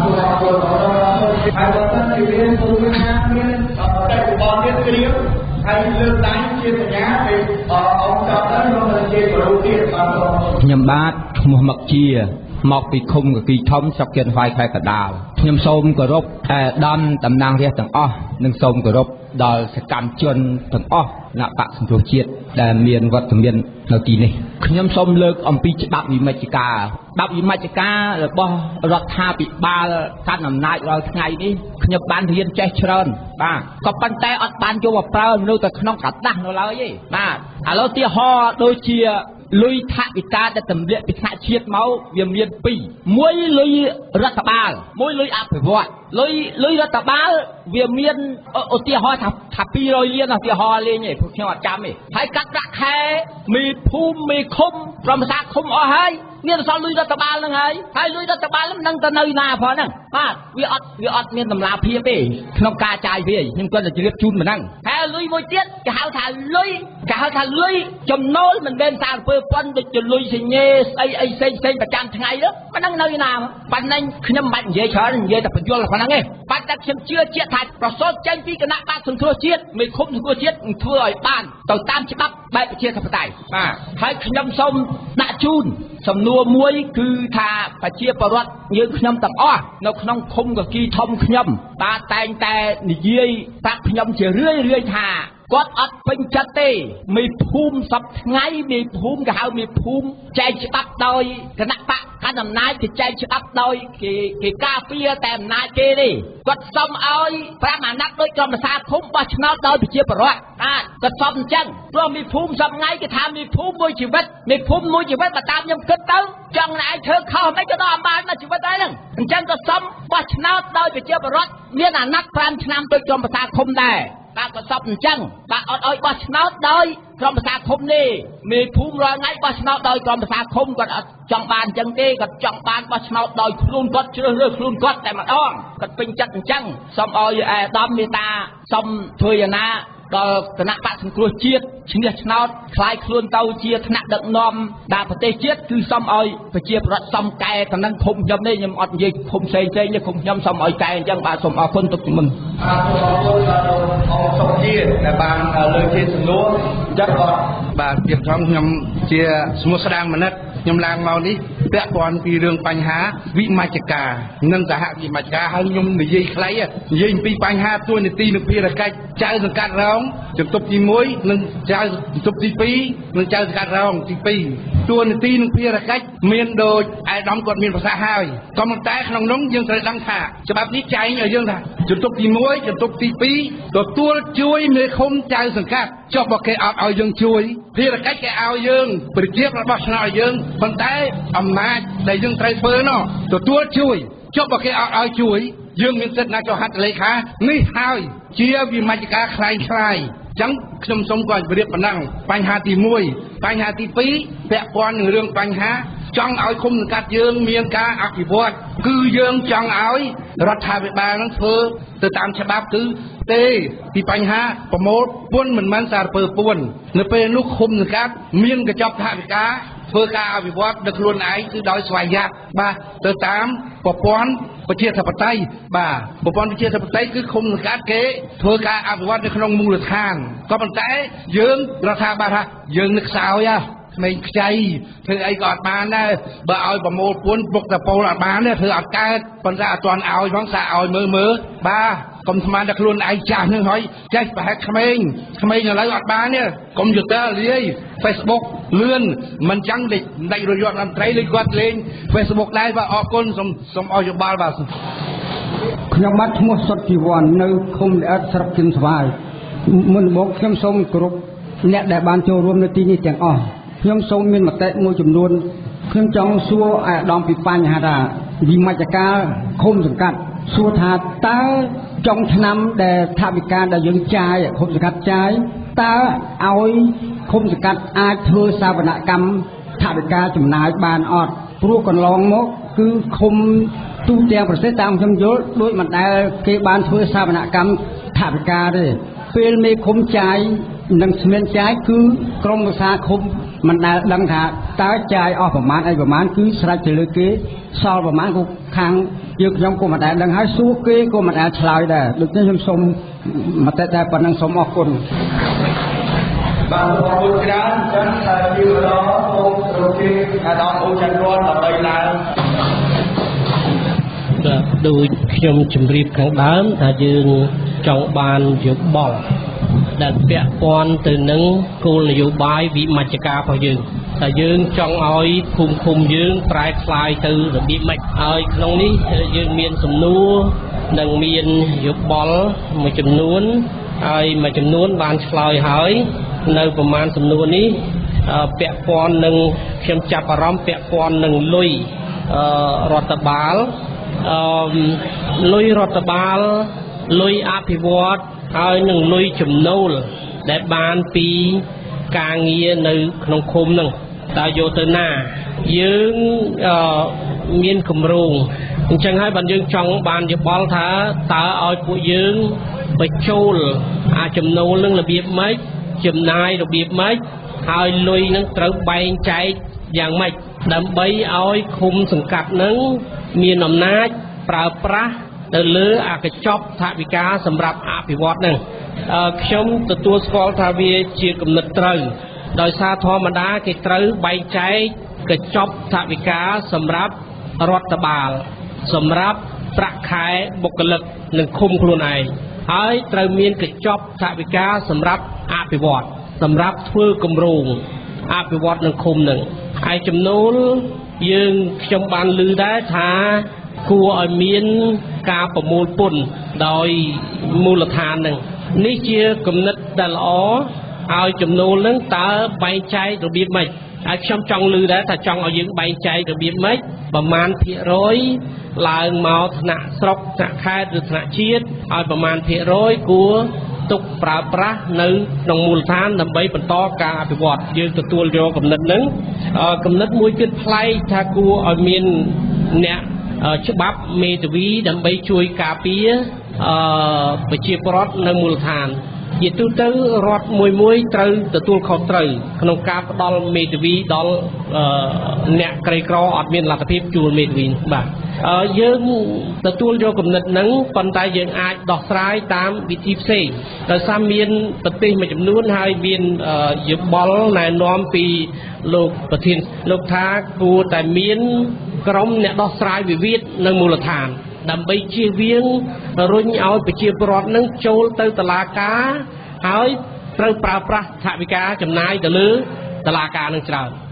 ហើយបើសិនជាមានពលរដ្ឋមានតែបបទៀតគ្រាហើយលើកដៃជាសញ្ញាពេលអង្គចប់ទៅខ្ញុំជាគ្រូទៀតបាទខ្ញុំបាទឈ្មោះមកជាមកពីឃុំកគីធំស្រុកគៀនស្វាយខេត្តកណ្ដាលខ្ញុំសូមគោរពអាដាមតំណាងរាស្ត្រទាំងអស់និងសូមគោរពដល់សកម្មជនទាំងអស់គណៈបកសង្គ្រោះជាតិដែលមានវត្តមាននៅទីនេះខ្ញុំសូមលើកអំពីច្បាប់វិមជ្ឈការច្បាប់វិមជ្ឈការរបស់រដ្ឋាភិបាលកាន់អំណាចរាល់ថ្ងៃនេះខ្ញុំបានរៀនចេះច្រើនបាទក៏ប៉ុន្តែអត់បានយកមកប្រើនៅតែក្នុងក្រដាស់នៅឡើយទេបាទឥឡូវទីហោដូចជាលុយថវិកាដែលទម្លាក់ពីថ្នាក់ជាតិមកវាមានពីរមួយលុយរដ្ឋបាលមួយលុយអភិវឌ្ឍលុយលុយរដ្ឋបាលវាមានឧទាហរណ៍ថាថាពីររយលានឧទាហរណ៍លេងឯងពួកខ្ញុំអត់ចាំទេហើយកាត់ប្រាក់ខែមេភូមិមេឃុំក្រុមប្រឹក្សាឃុំអស់ហើយមានសល់លុយរដ្ឋបាលហ្នឹងហើយហើយលុយរដ្ឋបាលហ្នឹងនឹងទៅនៅណាផងហ្នឹងបាទវាអត់វាអត់មានតម្លាភាពទេក្នុងការចាយវាខ្ញុំគាត់តែជ្រាបជូនប៉ុណ្ណឹងហើយលុយមួយទៀតគេហៅថាលុយគេហៅថាលុយចំណូលមិនមែនសារពើប៉ុនដូចជាលុយសញ្ញេស្អីអីផ្សេងផ្សេងប្រចាំថ្ងៃនោះប៉ុណ្ណឹងនៅណាប៉ុណ្ណឹងខ្ញុំមិនបាច់និយាយច្រើននិយាយតែបញ្យល់ប៉ុណ្ណឹងទេបាត់តែខ្ញុំជឿជាក់ថាប្រសូតចេញពីគណៈបកសង្គ្រោះជាតិមេឃុំសង្គ្រោះជាតិនឹងធ្វើឲ្យបានទៅតាមច្បាប់បែបប្រជាធិបតេយ្យបាទហើយខ្ញុំសូមដាក់ជូនសំណួរមួយគឺថាប្រជាពលរដ្ឋយើងខ្ញុំទាំងអស់នៅក្នុងឃុំកគីធំខ្ញុំបាទតែងតែនិយាយប្រាប់ខ្ញុំជារឿយរឿយថាគាត់អត់ពេញចិត្តទេមេភូមិសពថ្ងៃមេភូមិគេហៅមេភូមិចែកច្បាប់ដោយគណៈបកកាន់អំណាចគេចែកច្បាប់ដោយគេគេការពារតែអំណាចគេទេគាត់សុំឲ្យប្រាំអាណត្តិដោយក្រុមប្រឹក្សាឃុំបោះឆ្នោតដោយប្រជាពលរដ្ឋបាទគាត់សុំអញ្ចឹងព្រោះមេភូមិសពថ្ងៃគេថាមេភូមិមួយជីវិតមេភូមិមួយជីវិតបើតាមខ្ញុំគិតទៅចង់ណែធ្វើខុសមិនក៏ដល់អំបានមកជីវិតដែរហ្នឹងអញ្ចឹងក៏សុំបោះឆ្នោតដោយប្រជាពលរដ្ឋមានអាណត្តិប្រាំឆ្នាំដោយក្រុមប្រឹក្សាឃុំដែរបាទក៏សពអញ្ចឹងបាទអត់ឲ្យបោះឆ្នោតដោយក្រុមប្រឹក្សាឃុំទេមេភូមិរាល់ថ្ងៃបោះឆ្នោតដោយក្រុមប្រឹក្សាឃុំគាត់អត់ចង់បានអញ្ចឹងទេគាត់ចង់បានបោះឆ្នោតដោយខ្លួនគាត់ជ្រើសរើសខ្លួនគាត់តែម្ដងគាត់ពេញចិត្តអញ្ចឹងសូមឲ្យអាដាមមេតាសូមធ្វើយ៉ាងណាដល់គណៈបកសង្គ្រោះជាតិឈ្នះឆ្នោតខ្លាយខ្លួនទៅជាថ្នាក់ដឹកនាំដល់ប្រទេសជាតិគឺសូមឲ្យប្រជាពលរដ្ឋសូមកែតំណែងឃុំខ្ញុំនេះខ្ញុំអត់និយាយឃុំផ្សេងផ្សេងនេះឃុំខ្ញុំសូមឲ្យកែអញ្ចឹងបាទសូមអរគុណទុកមុនអរគុណដល់អង្គសុខជាតិដែលបានលើកជាសំណួរចាត់បាទបាទពីត្រង់ខ្ញុំជាឈ្មោះស្ដាងមនិតខ្ញុំឡើងមកនេះពាក់ព័ន្ធពីរឿងបញ្ហាវិមជ្ឈការនិងសហវិមជ្ឈការហើយខ្ញុំនិយាយខ្លីនិយាយពីបញ្ហាទួលនីតិនិងភារកិច្ចចៅសង្កាត់រងជំទប់ទីមួយនិងចៅជំទប់ទីពីរនិងចៅសង្កាត់រងទីពីរតួនាទីនិងភារកិច្ចមានដូចអាយដាមគាត់មានប្រសាសន៍ហើយក៏ប៉ុន្តែក្នុងនោះយើងត្រូវដឹងថាច្បាប់នេះចែងឲ្យយើងថាជំទប់ទីមួយជំទប់ទីពីរទទួលជួយមេឃុំចៅសង្កាត់ចុះបើគេអត់ឲ្យយើងជួយភារកិច្ចគេឲ្យយើងប្រជារបស់ឆ្នោតឲ្យយើងប៉ុន្តែអំណាចដែលយើងត្រូវធ្វើនោះទទួលជួយចុះបើគេអត់ឲ្យជួយយើងមានសិទ្ធិណាចុះហត្ថលេខានេះហើយជាវិមជ្ឈការคล้ายคล้ายចឹងខ្ញុំសូមគាត់ជម្រាបប៉ុណ្ណឹងបញ្ហាទីមួយបញ្ហាទីពីរពាក់ព័ន្ធនឹងរឿងបញ្ហាចង់ឲ្យគុំសង្កាត់យើងមានការអភិវឌ្ឍគឺយើងចង់ឲ្យរដ្ឋាភិបាលនឹងធ្វើទៅតាមច្បាប់គឺទេពីបញ្ហាប្រមូលពន្ធមិនមែនសារពើពន្ធនៅពេលនោះគុំសង្កាត់មានកញ្ចប់ថវិកាធ្វើការអភិវឌ្ឍដោយខ្លួនឯងគឺដោយស្វ័យយ័តបាទទៅតាមប្រព័ន្ធប្រជាធិបតេយ្យបាទប្រព័ន្ធប្រជាធិបតេយ្យគឺគុំសង្កាត់គេធ្វើការអភិវឌ្ឍនៅក្នុងមូលដ្ឋានក៏ប៉ុន្តែយើងរដ្ឋាភិបាលថាយើងនឹកខ្សោយហ៎ក្មេងខ្ចីធ្វើអីក៏អត់បានដែរបើឲ្យប្រមូលពន្ធពុកតពលអត់បានទេធ្វើអត់កើតប៉ុន្តែអត់ទាន់ឲ្យផងសាឲ្យមើលមើលបាទកុំស្មានតែខ្លួនឯងចាស់នឹងហើយចេះប្រហែលក្មេងក្មេងឥឡូវអត់បានទេកុំព្យូទ័រលាយ Facebook លឿនមិនចឹងដេកដេករយ័ត្នអន្តរលេងគាត់លេង Facebook ដែរបាទអរគុណសូមសូមអរយោបល់បាទខ្ញុំបាទឈ្មោះសុតជីវ័ននៅឃុំល្អិតស្រុកគិមស្វាយមុនមកខ្ញុំសូមគោរពអ្នកដែលបានចូលរួមនៅទីនេះទាំងអស់ខ្ញុំសូមមានមតិមួយចំនួនខ្ញុំចង់សួរអាដាមពីបញ្ហាថាវិមជ្ឈការឃុំសង្កាត់សួរថាតើចុងឆ្នាំដែលថវិកាដែលយើងចាយឃុំសង្កាត់ចាយតើឲ្យឃុំសង្កាត់អាចធ្វើសវនកម្មថវិកាចំណាយបានអត់ព្រោះកន្លងមកគឺឃុំទូទាំងប្រទេសតាមខ្ញុំយល់ដូចមិនដែលគេបានធ្វើសវនកម្មថវិកាទេពេលមេឃុំចាយនឹងស្មានចាយគឺក្រមប្រសាឃុំមិនដែលដឹងថាតើចាយអស់ប្រមាណអីប្រមាណគឺស្រេចទៅលើគេសល់ប្រមាណក៏ខាងយើងខ្ញុំក៏មិនដែលដឹងហើយសួរគេក៏មិនដែលឆ្លើយដែរដូច្នេះខ្ញុំសូមមតិតែប៉ុណ្្នឹងសូមអរគុណបាទអរគុណច្រើនចឹងតែជាម្ដងសូមរកគេអាដាមអូច័ន្ទរតដើម្បីឡើងដូចខ្ញុំជម្រាបខាងដើមថាយើងចង់បានយោបល់ដែលពាក់ព័ន្ធទៅនឹងគោលនយោបាយវិមជ្ឈការរបស់យើងតែយើងចង់ឲ្យភូមិឃុំយើងប្រែក្លាយទៅរបៀបម៉េចហើយក្នុងនេះយើងមានសំណួរនិងមានយោបល់មួយចំនួនហើយមួយចំនួនបានឆ្លើយហើយនៅប្រមាណសំណួរនេះពាក់ព័ន្ធនឹងខ្ញុំចាប់អារម្មណ៍ពាក់ព័ន្ធនឹងលុយរដ្ឋបាលអឺលុយរដ្ឋបាលលុយអភិវឌ្ឍហើយនឹងលុយចំណូលដែលបានពីការងារនៅក្នុងឃុំនឹងតើយកទៅណាយើងអឺមានគម្រោងអញ្ចឹងហើយបានយើងចង់បានយោបល់ថាតើឲ្យពួកយើងបញ្ចូលអាចំណូលនឹងរបៀបម៉េចចំណាយរបៀបម៉េចហើយលុយនឹងត្រូវបែងចែកយ៉ាងម៉េចដើម្បីឲ្យឃុំសង្កាត់នឹងមានអំណាចប្រើប្រាស់ទៅលើអាកញ្ចប់ថវិកាសម្រាប់អភិវឌ្ឍនឹងខ្ញុំទទួលស្គាល់ថាវាជាគំនិតត្រូវដោយសារធម្មតាគេត្រូវបែងចែកកញ្ចប់ថវិកាសម្រាប់រដ្ឋបាលសម្រាប់ប្រាក់ខែបុគ្គលិកនិងឃុំខ្លួនឯងហើយត្រូវមានកញ្ចប់ថវិកាសម្រាប់អភិវឌ្ឍសម្រាប់ធ្វើគម្រោងអភិវឌ្ឍនឹងឃុំនឹងហើយចំណូលយើងខ្ញុំបានឮដែរថាគួរឲ្យមានការប្រមូលពន្ធដោយមូលដ្ឋាននឹងនេះជាគំនិតដែលល្អឲ្យចំណូលនឹងតើបែងចែករបៀបម៉េចហើយខ្ញុំចង់ឮដែរថាចង់ឲ្យយើងបែងចែករបៀបម៉េចប្រមាណភាគរយឡើងមកថ្នាក់ស្រុកថ្នាក់ខេត្តឬថ្នាក់ជាតិឲ្យប្រមាណភាគរយគួរទុកប្រើប្រាស់នៅក្នុងមូលដ្ឋានដើម្បីបន្តការអភិវឌ្ឍយើងទទួលយកគំនិតនឹងគំនិតមួយទៀតប្លែកថាគួរឲ្យមានអ្នកច្បាប់មេធាវីដើម្បីជួយការពារប្រជាពលរដ្ឋនៅមូលដ្ឋានជាទូទៅរដ្ឋមួយមួយត្រូវទទួលខុសត្រូវក្នុងការផ្ដល់មេធាវីដល់អ្នកក្រីក្រអត់មានលទ្ធភាពជួលមេធាវីបាទយើងទទួលយកគំនិតហ្នឹងប៉ុន្តែយើងអាចដោះស្រាយតាមវិធីផ្សេងដោយសារមានប្រទេសមួយចំនួនហើយមានយោបល់ណែនាំពីលោកប្រធានលោកថាគួរតែមានក្រុមអ្នកដោះស្រាយវិវាទនៅមូលដ្ឋានដើម្បីជៀសវាងរុញឲ្យប្រជាពលរដ្ឋនឹងចូលទៅតុលាការហើយត្រូវប្រើប្រាស់ថវិកាចំណាយទៅលើតុលាការនឹងច្រើន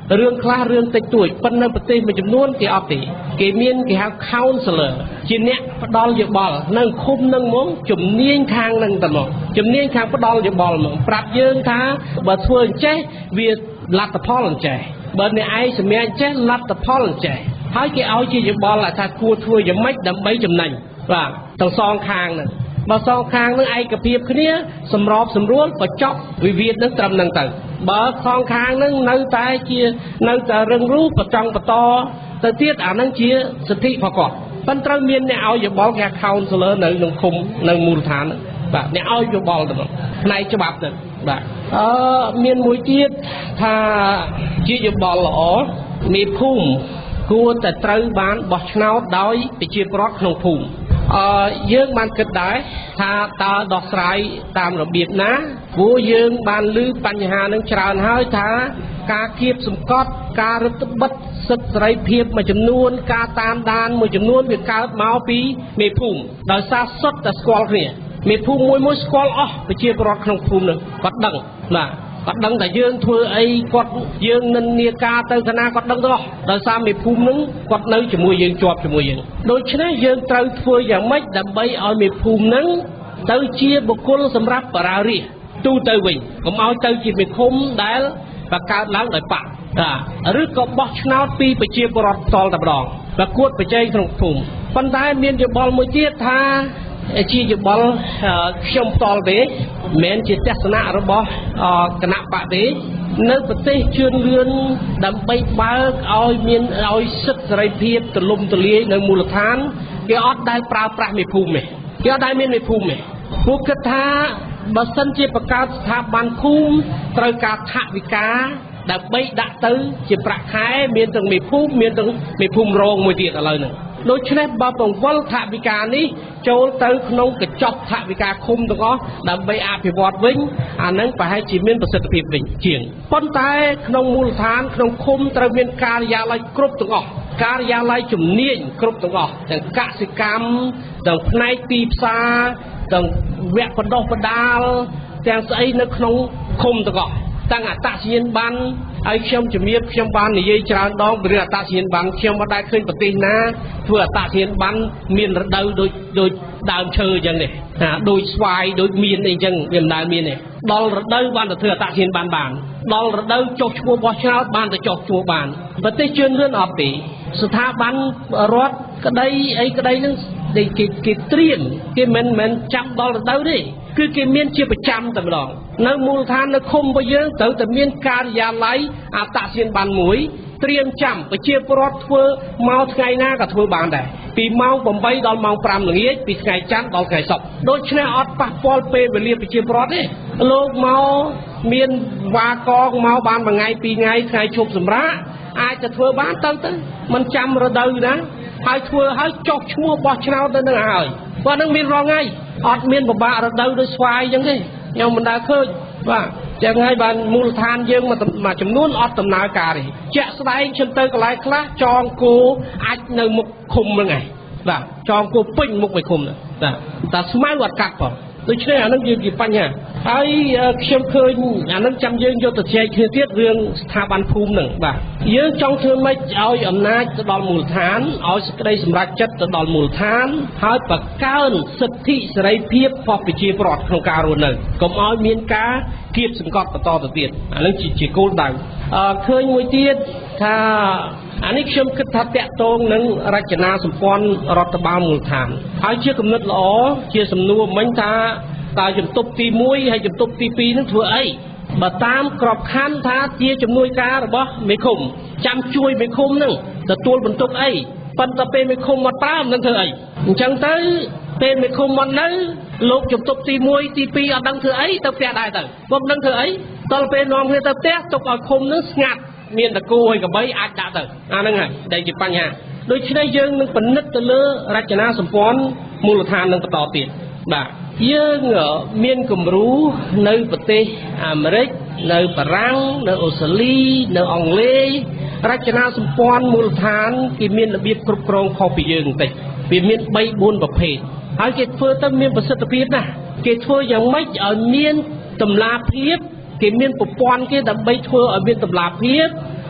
រឿងខ្លះរឿងតិចតួចប៉ុន្តែប្រទេសមួយចំនួនគេអត់ទេគេមានគេហៅ counselor ជាអ្នកផ្ដល់យោបល់នៅឃុំនឹងហ្មងជំនាញខាងនឹងតែមកជំនាញខាងផ្ដល់យោបល់ហ្មងប្រាប់យើងថាបើធ្វើអញ្ចេះវាលទ្ធផលអញ្ចេះបើអ្នកឯងសម្រាប់អញ្ចេះលទ្ធផលអញ្ចេះហើយគេឲ្យជាយោបល់ថាគួរធ្វើយ៉ាងម៉េចដើម្បីចំណេញបាទទាំងសងខាងហ្នឹងបើសងខាងនឹងឯកភាពគ្នាសម្របសម្រួលបញ្ចប់វិវាទនឹងត្រឹមហ្នឹងទៅបើសងខាងនឹងនៅតែជានៅតែរឹងរូសបន្តបន្តទៅទៀតអានឹងជាសិទ្ធិរបស់គាត់ប៉ុន្តែត្រូវមានអ្នកឲ្យយោបល់គេ counselor នៅក្នុងឃុំនៅមូលដ្ឋានបាទអ្នកឲ្យយោបល់ទៅផ្នែកច្បាប់ទៅបាទអឺមានមួយទៀតថាជាយោបល់ល្អមេភូមិគួរតែត្រូវបានបោះឆ្នោតដោយប្រជាពលរដ្ឋក្នុងភូមិអឺយើងបានគិតដែរថាតើដោះស្រាយតាមរបៀបណាព្រោះយើងបានឮបញ្ហានឹងច្រើនហើយថាការគៀបសង្កត់ការរឹតបន្តឹងសិទ្ធិសេរីភាពមួយចំនួនការតាមដានមួយចំនួនវាកើតមកពីមេភូមិដោយសារសុទ្ធតែស្គាល់គ្នាមេភូមិមួយមួយស្គាល់អស់ប្រជាពលរដ្ឋក្នុងភូមិនឹងគាត់ដឹងបាទគាត់ដឹងតែយើងធ្វើអីគាត់យើងនិន្នាការទៅគណៈគាត់ដឹងទៅអស់ដោយសារមេភូមិនឹងគាត់នៅជាមួយយើងជាប់ជាមួយយើងដូច្នេះយើងត្រូវធ្វើយ៉ាងម៉េចដើម្បីឲ្យមេភូមិនឹងទៅជាបុគ្គលសម្រាប់បរារិះទូទៅវិញកុំឲ្យទៅជាមេឃុំដែលបង្កើតឡើងដោយបាក់ឬក៏បោះឆ្នោតពីប្រជាពលរដ្ឋផ្ទាល់តែម្ដងប្រកួតប្រជែងក្នុងភូមិប៉ុន្តែមានយោបល់មួយទៀតថាជាយោបល់ខ្ញុំផ្ទាល់ទេមិនមែនជាទស្សនៈរបស់គណៈបកទេនៅប្រទេសជឿនលឿនដើម្បីបើកឲ្យមានឲ្យសិទ្ធិសេរីភាពទូលំទូលាយនៅមូលដ្ឋានគេអត់ដែលប្រើប្រាស់មេភូមិទេគេអត់ដែលមានមេភូមិទេពួកគិតថាបើសិនជាបង្កើតស្ថាប័នភូមិត្រូវការថវិកាដើម្បីដាក់ទៅជាប្រាក់ខែមានទាំងមេភូមិមានទាំងមេភូមិរងមួយទៀតឥឡូវហ្នឹងដូច្នេះបើបង្វិលថវិកានេះចូលទៅក្នុងកញ្ចប់ថវិកាឃុំទាំងអស់ដើម្បីអភិវឌ្ឍវិញអានឹងប្រហែលជាមានប្រសិទ្ធភាពវិញជាងប៉ុន្តែក្នុងមូលដ្ឋានក្នុងឃុំត្រូវមានការិយាល័យគ្រប់ទាំងអស់ការិយាល័យជំនាញគ្រប់ទាំងអស់ទាំងកសិកម្មទាំងផ្នែកទីផ្សារទាំងវគ្គបណ្ដុះបណ្ដាលទាំងស្អីនៅក្នុងឃុំទាំងអស់តាំងអត្តសញ្ញាណប័ណ្ណហើយខ្ញុំជំរាបខ្ញុំបាននិយាយច្រើនដងពីរឿងអត្តសញ្ញាណប័ណ្ណខ្ញុំមិនដែលឃើញប្រទេសណាធ្វើអត្តសញ្ញាណប័ណ្ណមានរដូវដូចដូចដើមឈើអញ្ចឹងទេថាដូចស្វាយដូចមៀនអីអញ្ចឹងវាមិនដែលមានទេដល់រដូវបានទៅធ្វើអត្តសញ្ញាណប័ណ្ណបានដល់រដូវចុះឈ្មោះបោះឆ្នោតបានទៅចុះឈ្មោះបានប្រទេសជឿនលឿនអត់ទេស្ថាប័នរដ្ឋក្តីអីក្តីនឹងគេគេត្រៀមគេមិនមែនចាំដល់រដូវទេគឺគេមានជាប្រចាំតែម្ដងនៅមូលដ្ឋាននៅឃុំរបស់យើងត្រូវតែមានការិយាល័យអត្តសញ្ញាណប័ណ្ណមួយត្រៀមចាំប្រជាពលរដ្ឋធ្វើមកថ្ងៃណាក៏ធ្វើបានដែរពីម៉ោងប្រាំបីដល់ម៉ោងប្រាំល្ងាចពីថ្ងៃច័ន្ទដល់ថ្ងៃសុក្រដូច្នេះអត់ប៉ះពាល់ពេលវេលាប្រជាពលរដ្ឋទេលោកមកមានវ៉ាកងមកបានមួយថ្ងៃពីរថ្ងៃថ្ងៃជប់សម្រាប់អាចទៅធ្វើបានទៅទៅមិនចាំរដូវណាហើយធ្វើឲ្យចុះឈ្មោះបោះឆ្នោតទៅនឹងហើយព្រោះនឹងមានរងថ្ងៃអត់មានពិបាករដូវដូចស្វាយអញ្ចឹងទេខ្ញុំមិនដែលឃើញបាទចឹងហើយបានមូលដ្ឋានយើងមួយចំនួនអត់ដំណើរការទេជាក់ស្ដែងខ្ញុំទៅកន្លែងខ្លះចងគោអាចនៅមុខឃុំហ្នឹងឯងបាទចងគោពេញមុខមួយឃុំហ្នឹងបាទតែស្មៅអត់កាត់ផងដូច្នេះអានឹងជាបញ្ហាហើយខ្ញុំឃើញអានឹងចាំយើងយកទៅចែកគ្នាទៀតរឿងស្ថាប័នភូមិហ្នឹងបាទយើងចង់ធ្វើម៉េចឲ្យអំណាចទៅដល់មូលដ្ឋានឲ្យសេចក្តីសម្រេចចិត្តទៅដល់មូលដ្ឋានហើយបង្កើនសិទ្ធិសេរីភាពរបស់ប្រជាពលរដ្ឋក្នុងការរស់នៅកុំឲ្យមានការគៀបសង្កត់បន្តទៅទៀតអានឹងជាគោលដៅអឺឃើញមួយទៀតថាអានេះខ្ញុំគិតថាតាក់ទងនឹងរចនាសម្ព័ន្ធរដ្ឋបាលមូលដ្ឋានហើយជាគំនិតល្អជាសំណួរមិញថាតើជំទប់ទីមួយហើយជំទប់ទីពីរនឹងធ្វើអីបើតាមក្របខ័ណ្ឌថាជាជំនួយការរបស់មេឃុំចាំជួយមេឃុំនឹងទទួលបន្ទុកអីប៉ុន្តែពេលមេឃុំមកប្រើមិនដឹងធ្វើអីអញ្ចឹងទៅពេលមេឃុំមកនៅលោកជំទប់ទីមួយទីពីរអត់ដឹងធ្វើអីទៅផ្ទះដែរទៅពុំដឹងធ្វើអីដល់ពេលនាំគ្នាទៅផ្ទះទុកឲ្យឃុំនឹងស្ងាត់មានតគោហើយកបីអាចដាក់ទៅអាហ្នឹងហើយដែលជាបញ្ហាដូច្នេះយើងនឹងពិនិត្យទៅលើរចនាសម្ព័ន្ធមូលដ្ឋាននឹងបន្តទៀតបាទយើងមានគំរូនៅប្រទេសអាមេរិកនៅបារាំងនៅអូស្ត្រាលីនៅអង់គ្លេសរចនាសម្ព័ន្ធមូលដ្ឋានគេមានរបៀបគ្រប់គ្រងខុសពីយើងបន្តិចវាមានបីបួនប្រភេទហើយគេធ្វើទៅមានប្រសិទ្ធភាពណាស់គេធ្វើយ៉ាងម៉េចឲ្យមានតម្លាភាពគេមានប្រព័ន្ធគេដើម្បីធ្វើឲ្យមានតម្លាភាព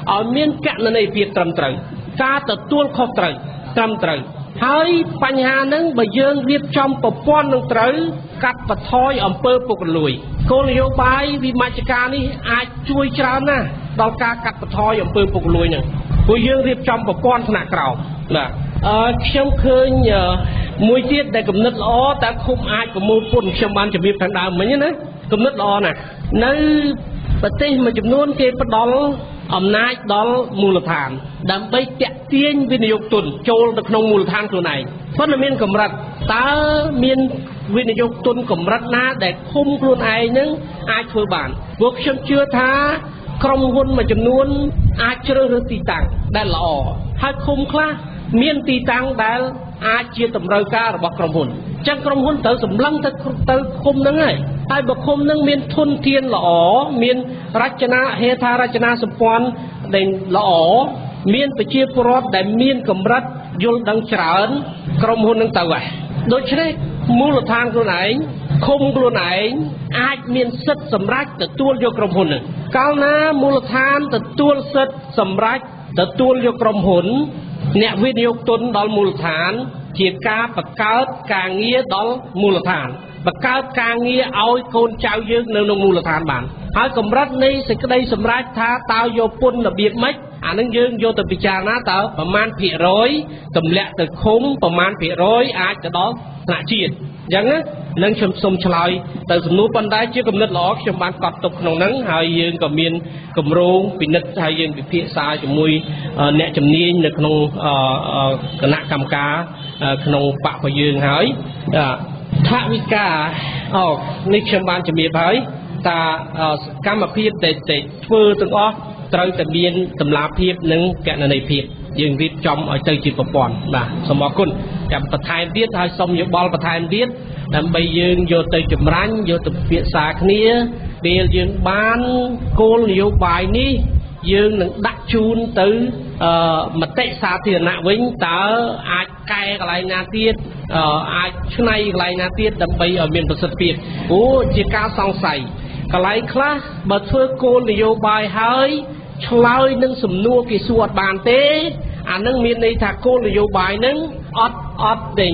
ឲ្យមានកណន័យភាពត្រឹមត្រូវការទទួលខុសត្រូវត្រឹមត្រូវហើយបញ្ហាហ្នឹងបើយើងរៀបចំប្រព័ន្ធនឹងត្រូវកាត់បន្ថយអំពើពុករលួយគោលនយោបាយវិមជ្ឈការនេះអាចជួយច្រើនណាស់ដល់ការកាត់បន្ថយអំពើពុករលួយហ្នឹងព្រោះយើងរៀបចំប្រព័ន្ធថ្នាក់ក្រោមបាទអឺខ្ញុំឃើញមួយទៀតដែលគំនិតល្អតែឃុំអាចប្រមូលពន្ធខ្ញុំបានជំរាបខាងដើមមិញណាគំនិតល្អណាស់នៅប្រទេសមួយចំនួនគេផ្ដល់អំណាចដល់មូលដ្ឋានដើម្បីតាក់ទាញវិនិយោគទុនចូលទៅក្នុងមូលដ្ឋានខ្លួនឯងប៉ុន្តែមានកម្រិតតើមានវិនិយោគទុនកម្រិតណាដែលឃុំខ្លួនឯងនឹងអាចធ្វើបានព្រោះខ្ញុំជឿថាក្រុមហ៊ុនមួយចំនួនអាចជ្រើសរើសទីតាំងដែលល្អហើយឃុំខ្លះមានទីតាំងដែលអាចជាតម្រូវការរបស់ក្រុមហ៊ុនអញ្ចឹងក្រុមហ៊ុនត្រូវសម្លឹងទៅទៅឃុំហ្នឹងហើយហើយបើឃុំហ្នឹងមានធនធានល្អមានរចនាហេដ្ឋារចនាសម្ព័ន្ធដែលល្អមានប្រជាពលរដ្ឋដែលមានកម្រិតយល់ដឹងច្រើនក្រុមហ៊ុនហ្នឹងទៅហើយដូច្នេះមូលដ្ឋានខ្លួនឯងឃុំខ្លួនឯងអាចមានសិទ្ធិសម្រេចទទួលយកក្រុមហ៊ុនហ្នឹងកាលណាមូលដ្ឋានទទួលសិទ្ធិសម្រេចទទួលយកក្រុមហ៊ុនអ្នកវិនិយោគទុនដល់មូលដ្ឋានជាការបង្កើតការងារដល់មូលដ្ឋានបង្កើតការងារឲ្យកូនចៅយើងនៅក្នុងមូលដ្ឋានបានហើយកម្រិតនៃសេចក្តីសម្រេចថាតើយកពន្ធរបៀបម៉េចអានឹងយើងយកទៅពិចារណាតើប្រមាណភាគរយទម្លាក់ទៅឃុំប្រមាណភាគរយអាចទៅដល់ថ្នាក់ជាតិអញ្ចឹងណានឹងខ្ញុំសូមឆ្លើយទៅសំណួរប៉ុន្តែជាគំនិតល្អខ្ញុំបានកត់ទុកក្នុងហ្នឹងហើយយើងក៏មានគម្រោងពិនិត្យហើយយើងពិភាក្សាជាមួយអ្នកជំនាញនៅក្នុងគណៈកម្មការក្នុងបករបស់យើងហើយថាវិការអូនេះខ្ញុំបានជំរាបហើយតាកម្មភាពដែលធ្វើទាំងអស់ត្រូវតែមានតម្លាភាពនិងកណន័យភាពយើងរៀបចំឲ្យទៅជាប្រព័ន្ធបាទសូមអរគុណចាំបន្ថែមទៀតហើយសូមយោបល់បន្ថែមទៀតដើម្បីយើងយកទៅចម្រាញ់យកទៅពិភាក្សាគ្នាពេលយើងបានគោលនយោបាយនេះយើងនឹងដាក់ជូនទៅមតិសាធារណៈវិញតើអាចកែកន្លែងណាទៀតអាចឆ្នៃកន្លែងណាទៀតដើម្បីឲ្យមានប្រសិទ្ធភាពព្រោះជាការសង្ស័យកន្លែងខ្លះបើធ្វើគោលនយោបាយហើយឆ្លើយនឹងសំណួរគេសួរអត់បានទេអានឹងមានន័យថាគោលនយោបាយនឹងអត់អត់តែ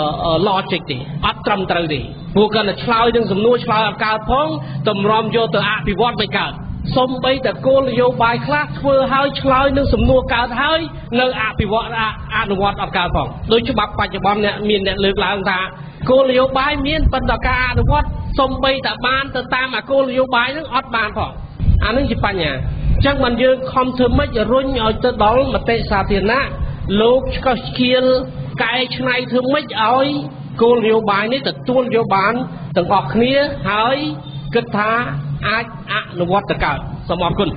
logic ទេអត់ត្រឹមត្រូវទេព្រោះគាត់តែឆ្លើយនឹងសំណួរឆ្លើយអត់កើតផងតម្រាំយកទៅអភិវឌ្ឍមិនកើតសូម្បីតែគោលនយោបាយខ្លះធ្វើឲ្យឆ្លើយនឹងសំណួរកើតហើយនៅអភិវឌ្ឍអនុវត្តអត់កើតផងដោយច្បាប់បច្ចុប្បន្នអ្នកមានអ្នកលើកឡើងថាគោលនយោបាយមានបន្តការអនុវត្តសូម្បីតែបានទៅតាមអាគោលនយោបាយនឹងអត់បានផងអានឹងជាបញ្ហាអញ្ចឹងបានយើងខំធ្វើម៉េចរុញឲ្យទៅដល់មតិសាធារណៈលោកឆ្កឹះឆ្កៀលកែច្នៃធ្វើម៉េចឲ្យគោលនយោបាយនេះទទួលយកបានទាំងអស់គ្នាហើយគិតថាអាចអនុវត្តទៅកើតសូមអរគុណ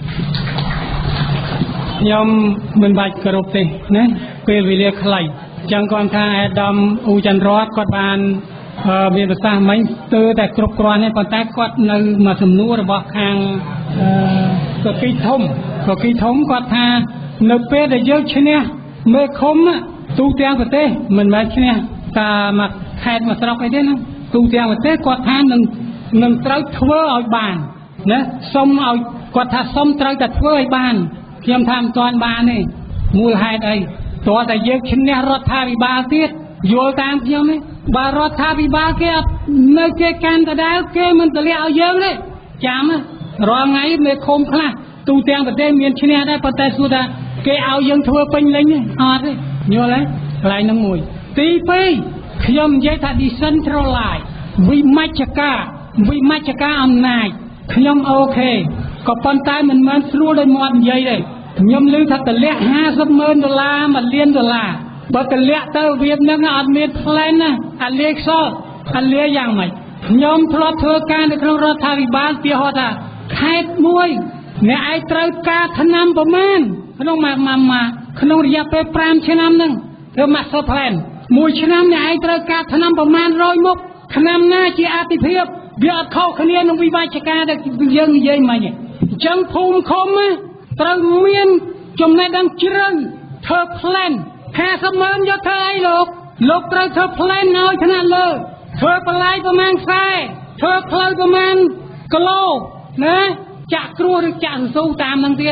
ខ្ញុំមិនបាច់គោរពទេណាពេលវេលាខ្លីអញ្ចឹងគាត់ថាអាដាមអ៊ូច័ន្ទរតគាត់បានមានប្រសាសន៍មិញស្ទើរតែគ្រប់គ្រាន់ទេប៉ុន្តែគាត់នៅមួយសំណួររបស់ខាងកគីធំកគីធំគាត់ថានៅពេលដែលយើងឈ្នះមេឃុំទូទាំងប្រទេសមិនមែនឈ្នះតែមកខេត្តមកស្រុកអីទេណាទូទាំងប្រទេសគាត់ថានឹងនឹងត្រូវធ្វើឲ្យបានណាសុំឲ្យគាត់ថាសុំត្រូវតែធ្វើឲ្យបានខ្ញុំថាមិនទាន់បានទេមូលហេតុអីតើតែយើងឈ្នះរដ្ឋាភិបាលទៀតយល់តាមខ្ញុំទេបើរដ្ឋាភិបាលគេអត់នៅគេកាន់ដដែលគេមិនទម្លាក់ឲ្យយើងទេចាំរាល់ថ្ងៃមេឃុំខ្លះទូទាំងប្រទេសមានឈ្នះដែរប៉ុន្តែសួរថាគេឲ្យយើងធ្វើពេញលេញទេអត់ទេយល់ទេកន្លែងហ្នឹងមួយទីពីរខ្ញុំនិយាយថា decentralize វិមជ្ឈការវិមជ្ឈការអំណាចខ្ញុំអូខេក៏ប៉ុន្តែមិនមែនស្រួលដោយមាត់និយាយទេខ្ញុំឮថាតម្លាក់ห้าสิบម៉ឺនដុល្លារមួយលានដុល្លារបើតម្លាក់ទៅវានឹងអត់មាន plan ណាអាលាខ្សោអាលាយ៉ាងម៉េចខ្ញុំធ្លាប់ធ្វើការនៅក្នុងរដ្ឋាភិបាលពីហត់ថាខេត្តមួយអ្នកឯងត្រូវការថ្នាំប្រមាណក្នុងមួយមួយក្នុងរយៈពេលប្រាំឆ្នាំហ្នឹងធ្វើ master plan មួយឆ្នាំអ្នកឯងត្រូវការថ្នាំប្រមាណរយមុខថ្នាំណាជាអាទិភាពវាអត់ខុសគ្នានឹងវិវជ្ជការដែលយើងនិយាយមិញអញ្ចឹងភូមិឃុំត្រូវមានចំណេះដឹងជ្រៅធ្វើ plan ห้าสิบម៉ឺនយកធ្វើអីលោកលោកត្រូវធ្វើ plan ឲ្យថ្នាក់លើធ្វើបន្លាយប្រមាណខ្សែធ្វើផ្លូវប្រមាណគីឡូណាចាក់គ្រួឬចាក់ស៊ូតាមនឹងទៀត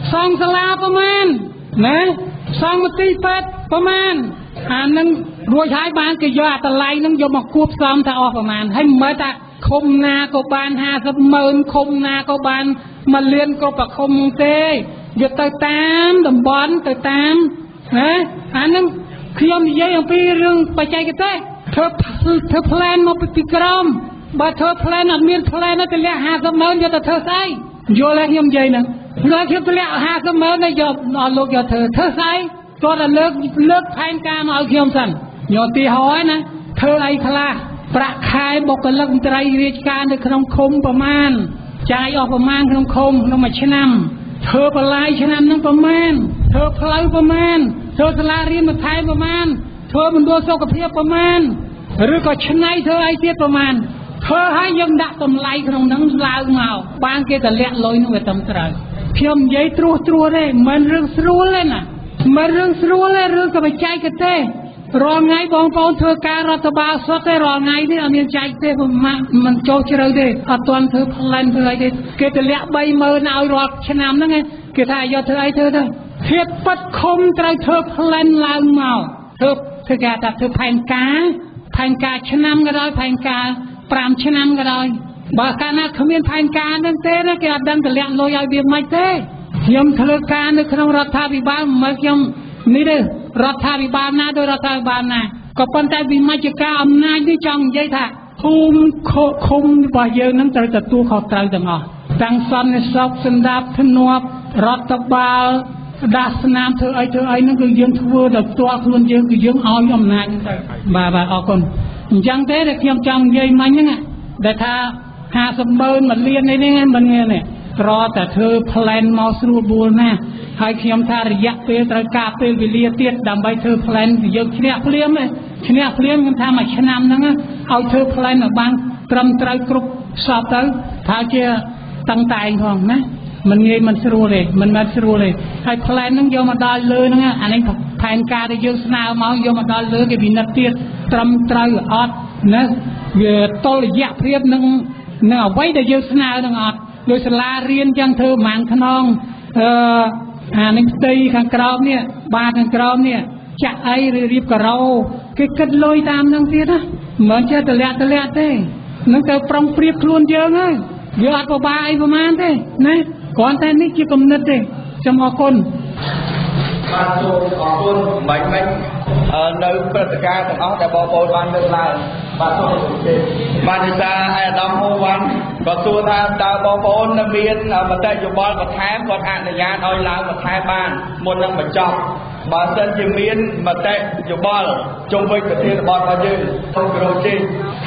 សង់សាលាប្រមាណណាសង់មន្ទីរពេទ្យប្រមាណអានឹងរួចហើយបានគេយកអាតម្លៃនឹងយកមកគួបផ្សំថាអស់ប្រមាណហើយមិនមែនថាឃុំណាក៏បានห้าสิบម៉ឺនឃុំណាក៏បានមួយលានគ្រប់ប្រឃុំទេយកទៅតាមតំបន់ទៅតាមណាអានឹងខ្ញុំនិយាយអំពីរឿងបច្ចេកទេសធ្វើធ្វើ plan មកពីក្រមបើធ្វើ plan អត់មាន plan ទៅលាក់ห้าสิบម៉ឺនយកទៅធ្វើស្អីយល់ទេខ្ញុំនិយាយហ្នឹងលើខ្ញុំទៅលាក់ห้าสิบម៉ឺនទៅយកអត់លោកយកធ្វើធ្វើស្អីគាត់តែលើកលើកផែនការមកឲ្យខ្ញុំសិនយកទីហោហើយណាធ្វើអីខ្លះប្រាក់ខែបុគ្គលិកមន្ត្រីរាជការនៅក្នុងឃុំប្រមាណចាយអស់ប្រមាណក្នុងឃុំក្នុងមួយឆ្នាំធ្វើបន្លាយឆ្នាំហ្នឹងប្រមាណធ្វើផ្លូវប្រមាណធ្វើសាលារៀនបន្ថែមប្រមាណធ្វើមណ្ឌលសុខភាពប្រមាណឬក៏ឆ្នៃធ្វើអីទៀតប្រមាណធ្វើឲ្យយើងដាក់តម្លៃក្នុងហ្នឹងឡើងមកបានគេតម្លាក់លុយនោះវាត្រឹមត្រូវខ្ញុំនិយាយត្រួសត្រួសទេមិនរឿងស្រួលទេណាមិនរឿងស្រួលទេរឿងក៏បច្ចេកទេសរាល់ថ្ងៃបងប្អូនធ្វើការរដ្ឋបាលសុទ្ធទេរាល់ថ្ងៃនេះអត់មានចែកទេមិនចូលជ្រៅទេអត់ទាន់ធ្វើ plan ធ្វើអីទេគេតម្លាក់បីម៉ឺនឲ្យរាល់ឆ្នាំហ្នឹងគេថាយកធ្វើអីធ្វើទៅធៀបប៉ាត់ឃុំត្រូវធ្វើ plan ឡើងមកធ្វើធ្វើការថាធ្វើផែនការផែនការឆ្នាំក៏ដោយផែនការប្រាំឆ្នាំក៏ដោយបើកាលណាគ្មានផែនការហ្នឹងទេណាគេអត់ដឹងតម្លាក់លុយឲ្យវាមិនទេខ្ញុំធ្វើការនៅក្នុងរដ្ឋាភិបាលមិនខ្ញុំនេះទេរដ្ឋាភិបាលណាដោយរដ្ឋាភិបាលណាក៏ប៉ុន្តែវិមជ្ឈការអំណាចនេះចង់និយាយថាភូមិឃុំរបស់យើងនឹងត្រូវទទួលខុសត្រូវទាំងអស់ទាំងសន្តិសុខសម្ដាប់ធ្នាប់រដ្ឋបាលដាស់ស្នាមធ្វើអីធ្វើអីហ្នឹងគឺយើងធ្វើដល់ផ្ទាល់ខ្លួនយើងគឺយើងឲ្យអំណាចទៅបាទបាទអរគុណអញ្ចឹងទេដែលខ្ញុំចង់និយាយមិញហ្នឹងដែលថាห้าสิบម៉ឺនមួយលាននេះហ្នឹងមិនមានទេត្រតែធ្វើ plan មកស្រួលបួលណាហើយខ្ញុំថារយៈពេលត្រូវការពេលវេលាទៀតដើម្បីធ្វើ plan យើងឈ្នះភ្លាមឈ្នះភ្លាមខ្ញុំថាមួយឆ្នាំហ្នឹងឲ្យធ្វើ plan ឲ្យបានត្រឹមត្រូវគ្រប់សពទៅថាជាតឹងតែងផងណាមិនងាយមិនស្រួលទេមិនមែនស្រួលទេហើយ plan ហ្នឹងយកមកដល់លើហ្នឹងអានេះផែនការដែលយើងស្នើមកយកមកដល់លើគេពិនិត្យទៀតត្រឹមត្រូវអត់ណាវាតលរយៈភាពនឹងនឹងអ្វីដែលយើងស្នើនឹងអត់ដោយសាលារៀនចឹងធ្វើប្រហែលខ្នងអឺអានេះផ្ទៃខាងក្រោមនេះបាតខាងក្រោមនេះចាក់អីឬរៀបការ៉ូគេគិតលុយតាមហ្នឹងទៀតណាមិនចេះតម្លាក់តម្លាក់ទេនឹងទៅប្រុងប្រៀបខ្លួនយើងហើយវាអត់ពិបាកអីប្រហែលទេណាគ្រាន់តែនេះជាគំនិតទេសូមអរគុណបាទសូមអរគុណបាញ់មិញនៅព្រឹត្តិការណ៍ទាំងអស់ដែលបងប្អូនបានលើកឡើងបាទសូមជម្រាបបាទដោយសារអាដាមហូវ៉ាន់ក៏សួរថាតើបងប្អូនមានមតិយោបល់បន្ថែមគាត់អនុញ្ញាតឲ្យឡើងបន្ថែមបានមុននឹងបញ្ចប់បើសិនជាមានមតិយោបល់ជុំវិញប្រធានបទរបស់យើងសូមគោរពជេរ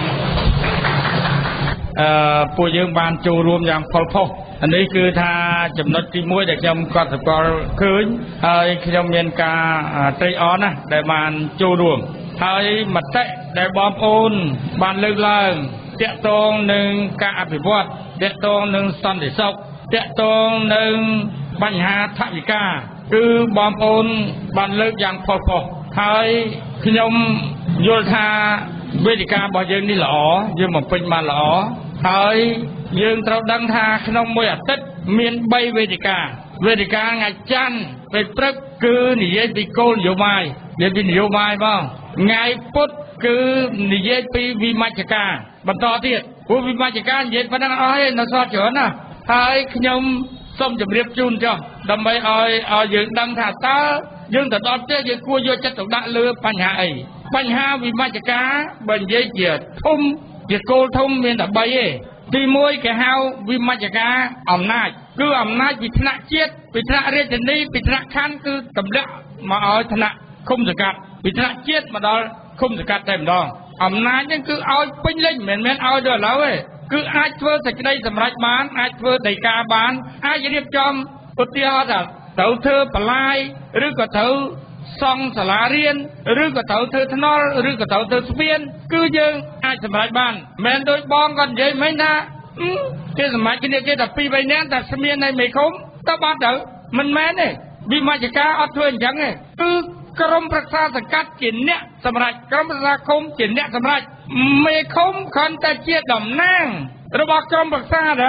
អឺពួកយើងបានចូលរួមយ៉ាងផុលផុសនេះគឺថាចំណុចទីមួយដែលខ្ញុំកត់សម្គាល់ឃើញហើយខ្ញុំមានការត្រេកអរណាស់ដែលបានចូលរួមហើយមតិដែលបងប្អូនបានលើកឡើងទាក់ទងនឹងការអភិវឌ្ឍទាក់ទងនឹងសន្តិសុខទាក់ទងនឹងបញ្ហាថវិកាគឺបងប្អូនបានលើកយ៉ាងផុសផុសហើយខ្ញុំយល់ថាវេទិការបស់យើងនេះល្អយើងបំពេញបានល្អហើយយើងត្រូវដឹងថាក្នុងមួយអាទិត្យមានបីវេទិកាវេទិកាថ្ងៃច័ន្ទពេលព្រឹកគឺនិយាយពីគោលនយោបាយនិយាយពីនយោបាយបងថ្ងៃពុធគឺនិយាយពីវិមជ្ឈការបន្តទៀតព្រោះវិមជ្ឈការនិយាយប៉ុណ្ណឹងអស់ហើយនៅសល់ច្រើនណាស់ហើយខ្ញុំសូមជម្រាបជូនចុះដើម្បីឲ្យឲ្យយើងដឹងថាតើយើងទៅដល់ផ្ទះយើងគួរយកចិត្តទុកដាក់លើបញ្ហាអីបញ្ហាវិមជ្ឈការបើនិយាយជាធំជាគោលធំមានតែបីទេទីមួយគេហៅវិមជ្ឈការអំណាចគឺអំណាចពីថ្នាក់ជាតិពីថ្នាក់រាជធានីពីថ្នាក់ខណ្ឌគឺទម្លាក់មកឲ្យថ្នាក់ឃុំសង្កាត់ពីថ្នាក់ជាតិមកដល់ឃុំសង្កាត់តែម្ដងអំណាចហ្នឹងគឺឲ្យពេញលេញមិនមែនឲ្យដល់ឥឡូវទេគឺអាចធ្វើសេចក្តីសម្រេចបានអាចធ្វើដីកាបានអាចរៀបចំឧទាហរណ៍ថាត្រូវធ្វើបន្លាយឬក៏ត្រូវសង់សាលារៀនឬក៏ត្រូវធ្វើថ្នល់ឬក៏ត្រូវធ្វើស្ពានគឺយើងអាចសម្រេចបានមិនដូចបងគាត់និយាយមិញថាគេសម្រេចគ្នាគេតែពីរបីនាក់តែស្មាននៅមេឃុំទៅបាត់ទៅមិនមែនទេវិមជ្ឈការអត់ធ្វើអញ្ចឹងទេគឺក្រុមប្រឹក្សាសង្កាត់ជាអ្នកសម្រេចក្រុមប្រឹក្សាឃុំជាអ្នកសម្រេចមេឃុំគ្រាន់តែជាតំណាងរបស់ក្រុមប្រឹក្សាណា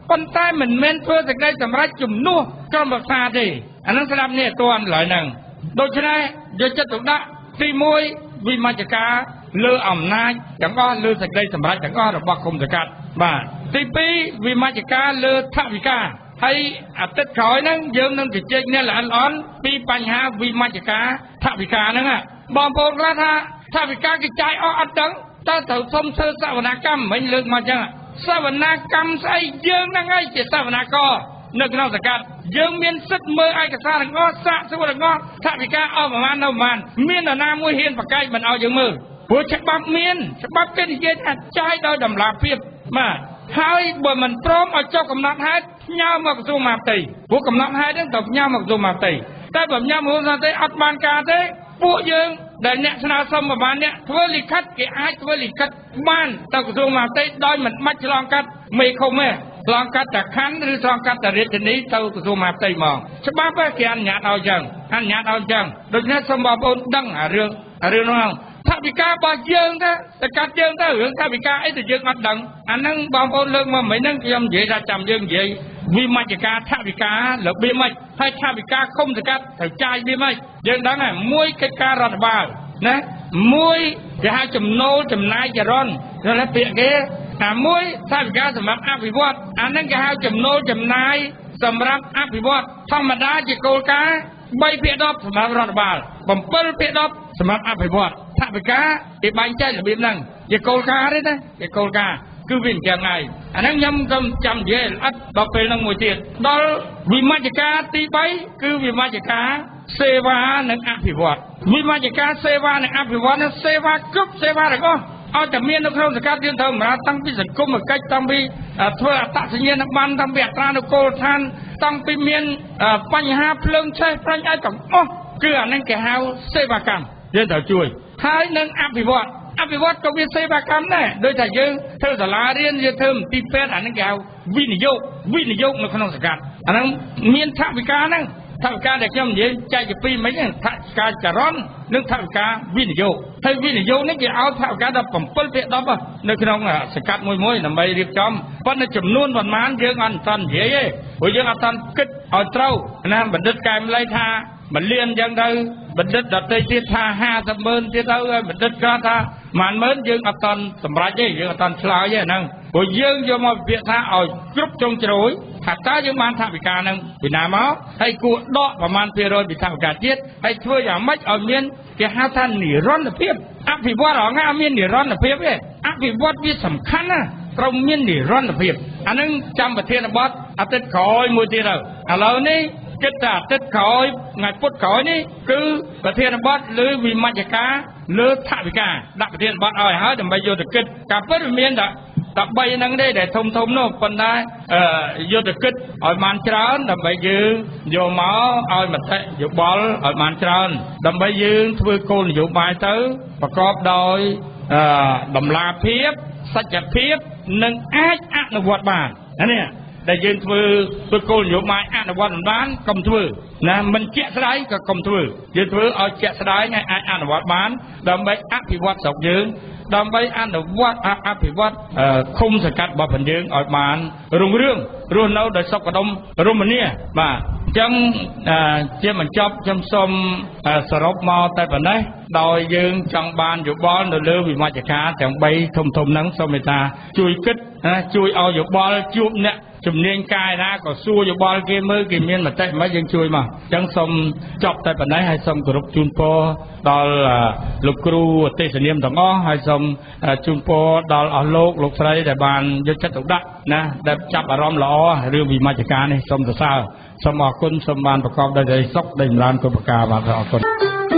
ប៉ុន្តែមិនមែនធ្វើសេចក្តីសម្រេចជំនួសក្រុមប្រឹក្សាទេអានឹងស្ដាប់នេះអត់ឡើយហ្នឹងដូច្នេះយកចិត្តទុកដាក់ទីមួយវិមជ្ឈការលើអំណាចទាំងអស់លើសេចក្តីសម្រេចទាំងអស់របស់គុំសង្កាត់បាទទីពីរវិមជ្ឈការលើថវិកាហើយអាទិត្យក្រោយហ្នឹងយើងនឹងជជែកគ្នាល្អិតល្អន់ពីបញ្ហាវិមជ្ឈការថវិកាហ្នឹងបងប្អូនខ្លះថាថវិកាគេចាយអស់អត់ដឹងតើត្រូវសុំធ្វើសវនកម្មមិញលើកមកចឹងសវនកម្មស្អីយើងហ្នឹងឯងជាសវនករនៅក្នុងសង្កាត់យើងមានសិទ្ធិមើលឯកសារទាំងអស់សាកសួរទាំងអស់ថវិកាអស់ប្រមាណនៅប្រមាណមាននរណាមួយហ៊ានប្រកែកមិនឲ្យយើងមើលព្រោះច្បាប់មានច្បាប់គេនិយាយថាចាយដោយតម្លាភាពបាទហើយបើមិនព្រមឲ្យចុះកំណត់ហេតុផ្ញើមកក្រសួងមហាផ្ទៃព្រោះកំណត់ហេតុហ្នឹងត្រូវផ្ញើមកក្រសួងមហាផ្ទៃតែបើផ្ញើមកក្រសួងមហាផ្ទៃអត់បានការទេពួកយើងដែលអ្នកស្នើសុំប្រហែលអ្នកធ្វើលិខិតគេអាចធ្វើលិខិតបានទៅក្រសួងមហាផ្ទៃដោយមិនបាច់ឆ្លងកាត់មេឃុំទេឆ្លងកាត់តែខណ្ឌឬឆ្លងកាត់តែរាជធានីទៅក្រសួងមហាផ្ទៃហ្មងច្បាប់គេអនុញ្ញាតឲ្យចឹងអនុញ្ញាតឲ្យចឹងដូច្នេះសូមបងប្អូនដឹងអារឿងអារឿងហ្នឹងថវិការបស់យើងទៅតែកាត់យើងទៅរឿងថវិកាអីទៅយើងអត់ដឹងអាហ្នឹងបងប្អូនលើកមកមិញហ្នឹងខ្ញុំនិយាយថាចាំយើងនិយាយវិមជ្ឈការថវិការបៀបម៉េចហើយថវិកាគុំសង្កាត់ត្រូវចាយវាម៉េចយើងដឹងហើយមួយកិច្ចការរដ្ឋបាលណាមួយគេហៅចំណូលចំណាយចរន្តએટલેពាក្យគេថាមួយថវិកាសម្រាប់អភិវឌ្ឍអាហ្នឹងគេហៅចំណូលចំណាយសម្រាប់អភិវឌ្ឍធម្មតាជាគោលការណ៍បីភាគដប់សម្រាប់រដ្ឋបាលbảyភាគដប់សម្រាប់អភិវឌ្ឍថវិកាគេបែងចែករបៀបហ្នឹងជាគោលការណ៍ទេណាជាគោលការណ៍គឺវាអញ្ចឹងហើយអាហ្នឹងខ្ញុំក៏ចាំនិយាយល្អិតដល់ពេលហ្នឹងមួយទៀតដល់វិមជ្ឈការទីបីគឺវិមជ្ឈការសេវានិងអភិវឌ្ឍវិមជ្ឈការសេវានិងអភិវឌ្ឍនោះសេវាគ្រប់សេវាទាំងអស់ឲ្យតែមាននៅក្នុងសង្កាត់យើងត្រូវបម្រើតាំងពីសង្គមកិច្ចតាំងពីធ្វើអត្តសញ្ញាណប័ណ្ណតាំងពីអត្រានុកូលដ្ឋានតាំងពីមានបញ្ហាភ្លើងឆេះប្រាញ់ឲ្យទាំងអស់គឺអាហ្នឹងគេហៅសេវាកម្មយើងត្រូវជួយហើយនឹងអភិវឌ្ឍអភិវឌ្ឍក៏វាសេវាកម្មដែរដូចថាយើងធ្វើសាលារៀនយើងធ្វើមន្ទីរពេទ្យអាហ្នឹងគេហៅវិនិយោគវិនិយោគនៅក្នុងសង្កាត់អាហ្នឹងមានថវិកាហ្នឹងថវិកាដែលខ្ញុំនិយាយចែកជាពីរមិញថវិកាចរន្តនិងថវិកាវិនិយោគហើយវិនិយោគនេះគេឲ្យថវិកាដល់bảyភាគដប់នៅក្នុងសង្កាត់មួយមួយដើម្បីរៀបចំប៉ុន្តែចំនួនប៉ុន្មានយើងអត់ទាន់និយាយទេព្រោះយើងអត់ទាន់គិតឲ្យត្រូវណាបណ្ឌិតកែមលៃថាមួយលានអញ្ចឹងទៅបណ្ឌិតដទៃទៀតថាห้าสิบម៉ឺនទៀតទៅហើយបណ្ឌិតគាត់ថាប៉ុន្មានម៉ឺនយើងអត់ទាន់សម្រេចទេយើងអត់ទាន់ឆ្លើយទេហ្នឹងព្រោះយើងយកមកវិភាគថាឲ្យគ្រប់ចុងជ្រោយថាតើយើងបានថវិកាហ្នឹងពីណាមកហើយគួរដកប្រមាណភាគរយពីថវិកាទៀតហើយធ្វើយ៉ាងម៉េចឲ្យមានគេហៅថានិរន្តរភាពអភិវឌ្ឍអង្ការមាននិរន្តរភាពទេអភិវឌ្ឍវាសំខាន់ណាត្រូវមាននិរន្តរភាពអាហ្នឹងចាំប្រធានបទអាទិត្យក្រោយមួយទៀតទៅឥឡូវនេះគិតថាអាទិត្យក្រោយថ្ងៃពុធក្រោយនេះគឺប្រធានបទលើវិមជ្ឈការលើថវិកាដាក់ប្រធានបទឲ្យហើយដើម្បីយកទៅគិតការពិតវាមានតែតែបីហ្នឹងទេដែលធំធំនោះប៉ុន្តែយកទៅគិតឲ្យបានច្រើនដើម្បីយើងយកមកឲ្យមតិយោបល់ឲ្យបានច្រើនដើម្បីយើងធ្វើគោលនយោបាយទៅប្រកបដោយតម្លាភាពសច្ចភាពនិងអាចអនុវត្តបាននេះដែលយើងធ្វើធ្វើគោលនយោបាយអនុវត្តមិនបានកុំធ្វើណាមិនជាក់ស្ដែងក៏កុំធ្វើយើងធ្វើឲ្យជាក់ស្ដែងហើយអាចអនុវត្តបានដើម្បីអភិវឌ្ឍស្រុកយើងដើម្បីអនុវត្តអភិវឌ្ឍឃុំសង្កាត់របស់យើងឲ្យបានរុងរឿងរស់នៅដោយសុខដុមរមនាបាទអញ្ចឹងជាបញ្ចប់ខ្ញុំសូមសរុបមកតែប៉ុណ្ណេះដោយយើងចង់បានយោបល់នៅលើវិមជ្ឈការទាំងបីធំធំហ្នឹងសូមមេត្តាជួយគិតជួយឲ្យយោបល់ជួបអ្នកជំនាញកាយណាក៏សួរយោបល់គេមើលគេមានមតិមិនយើងជួយមកអញ្ចឹងសូមចប់តែប៉ុណ្ណេះហើយសូមគោរពជូនពរដល់លោកគ្រូទេសនាមទាំងអស់ហើយសូមជូនពរដល់អស់លោកលោកស្រីដែលបានយកចិត្តទុកដាក់ណាដែលចាប់អារម្មណ៍ល្អរឿងវិមជ្ឈការនេះសូមសរសើរសូមអរគុណសូមបានប្រកបដោយសេចក្តីសុខដែលចម្រើនគុណប្រការបាទអរគុណ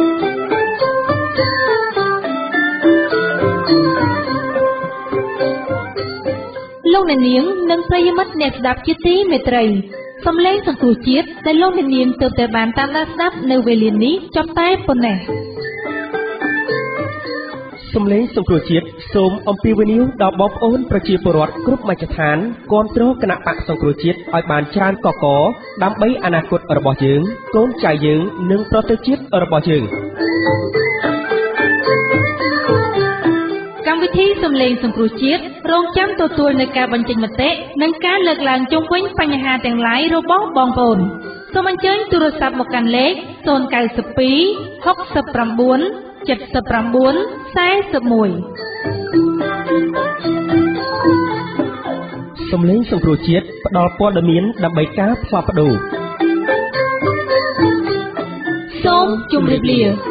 លោកអ្នកនាងនិងប្រិយមិត្តអ្នកស្ដាប់ជាទីមេត្រីសំឡេងសង្គ្រោះជាតិដែលលោកអ្នកនាងទើបតែបានតាមដានស្ដាប់នៅវេលានេះចប់តែប៉ុណ្ណេះសំឡេងសង្គ្រោះជាតិសូមអំពាវនាវដល់បងប្អូនប្រជាពលរដ្ឋគ្រប់មជ្ឈដ្ឋានគាំទ្រគណៈបកសង្គ្រោះជាតិឲ្យបានច្រើនកកដើម្បីអនាគតរបស់យើងកូនចៅយើងនិងប្រទេសជាតិរបស់យើងកម្មវិធីសំឡេងសង្គ្រោះជាតិរងចាំទទួលនៅការបញ្ចេញមតិនិងការលើកឡើងជុំវិញបញ្ហាទាំងឡាយរបស់បងប្អូនសូមអញ្ជើញទូរស័ព្ទមកកាន់លេខศูนย์ เก้า สอง หก เจ็ด เก้า เจ็ด เก้า สี่ หนึ่งសំឡេងសង្គ្រោះជាតិផ្ដល់ព័ត៌មានដើម្បីការផ្លាស់ប្ដូរសូមជម្រាបលា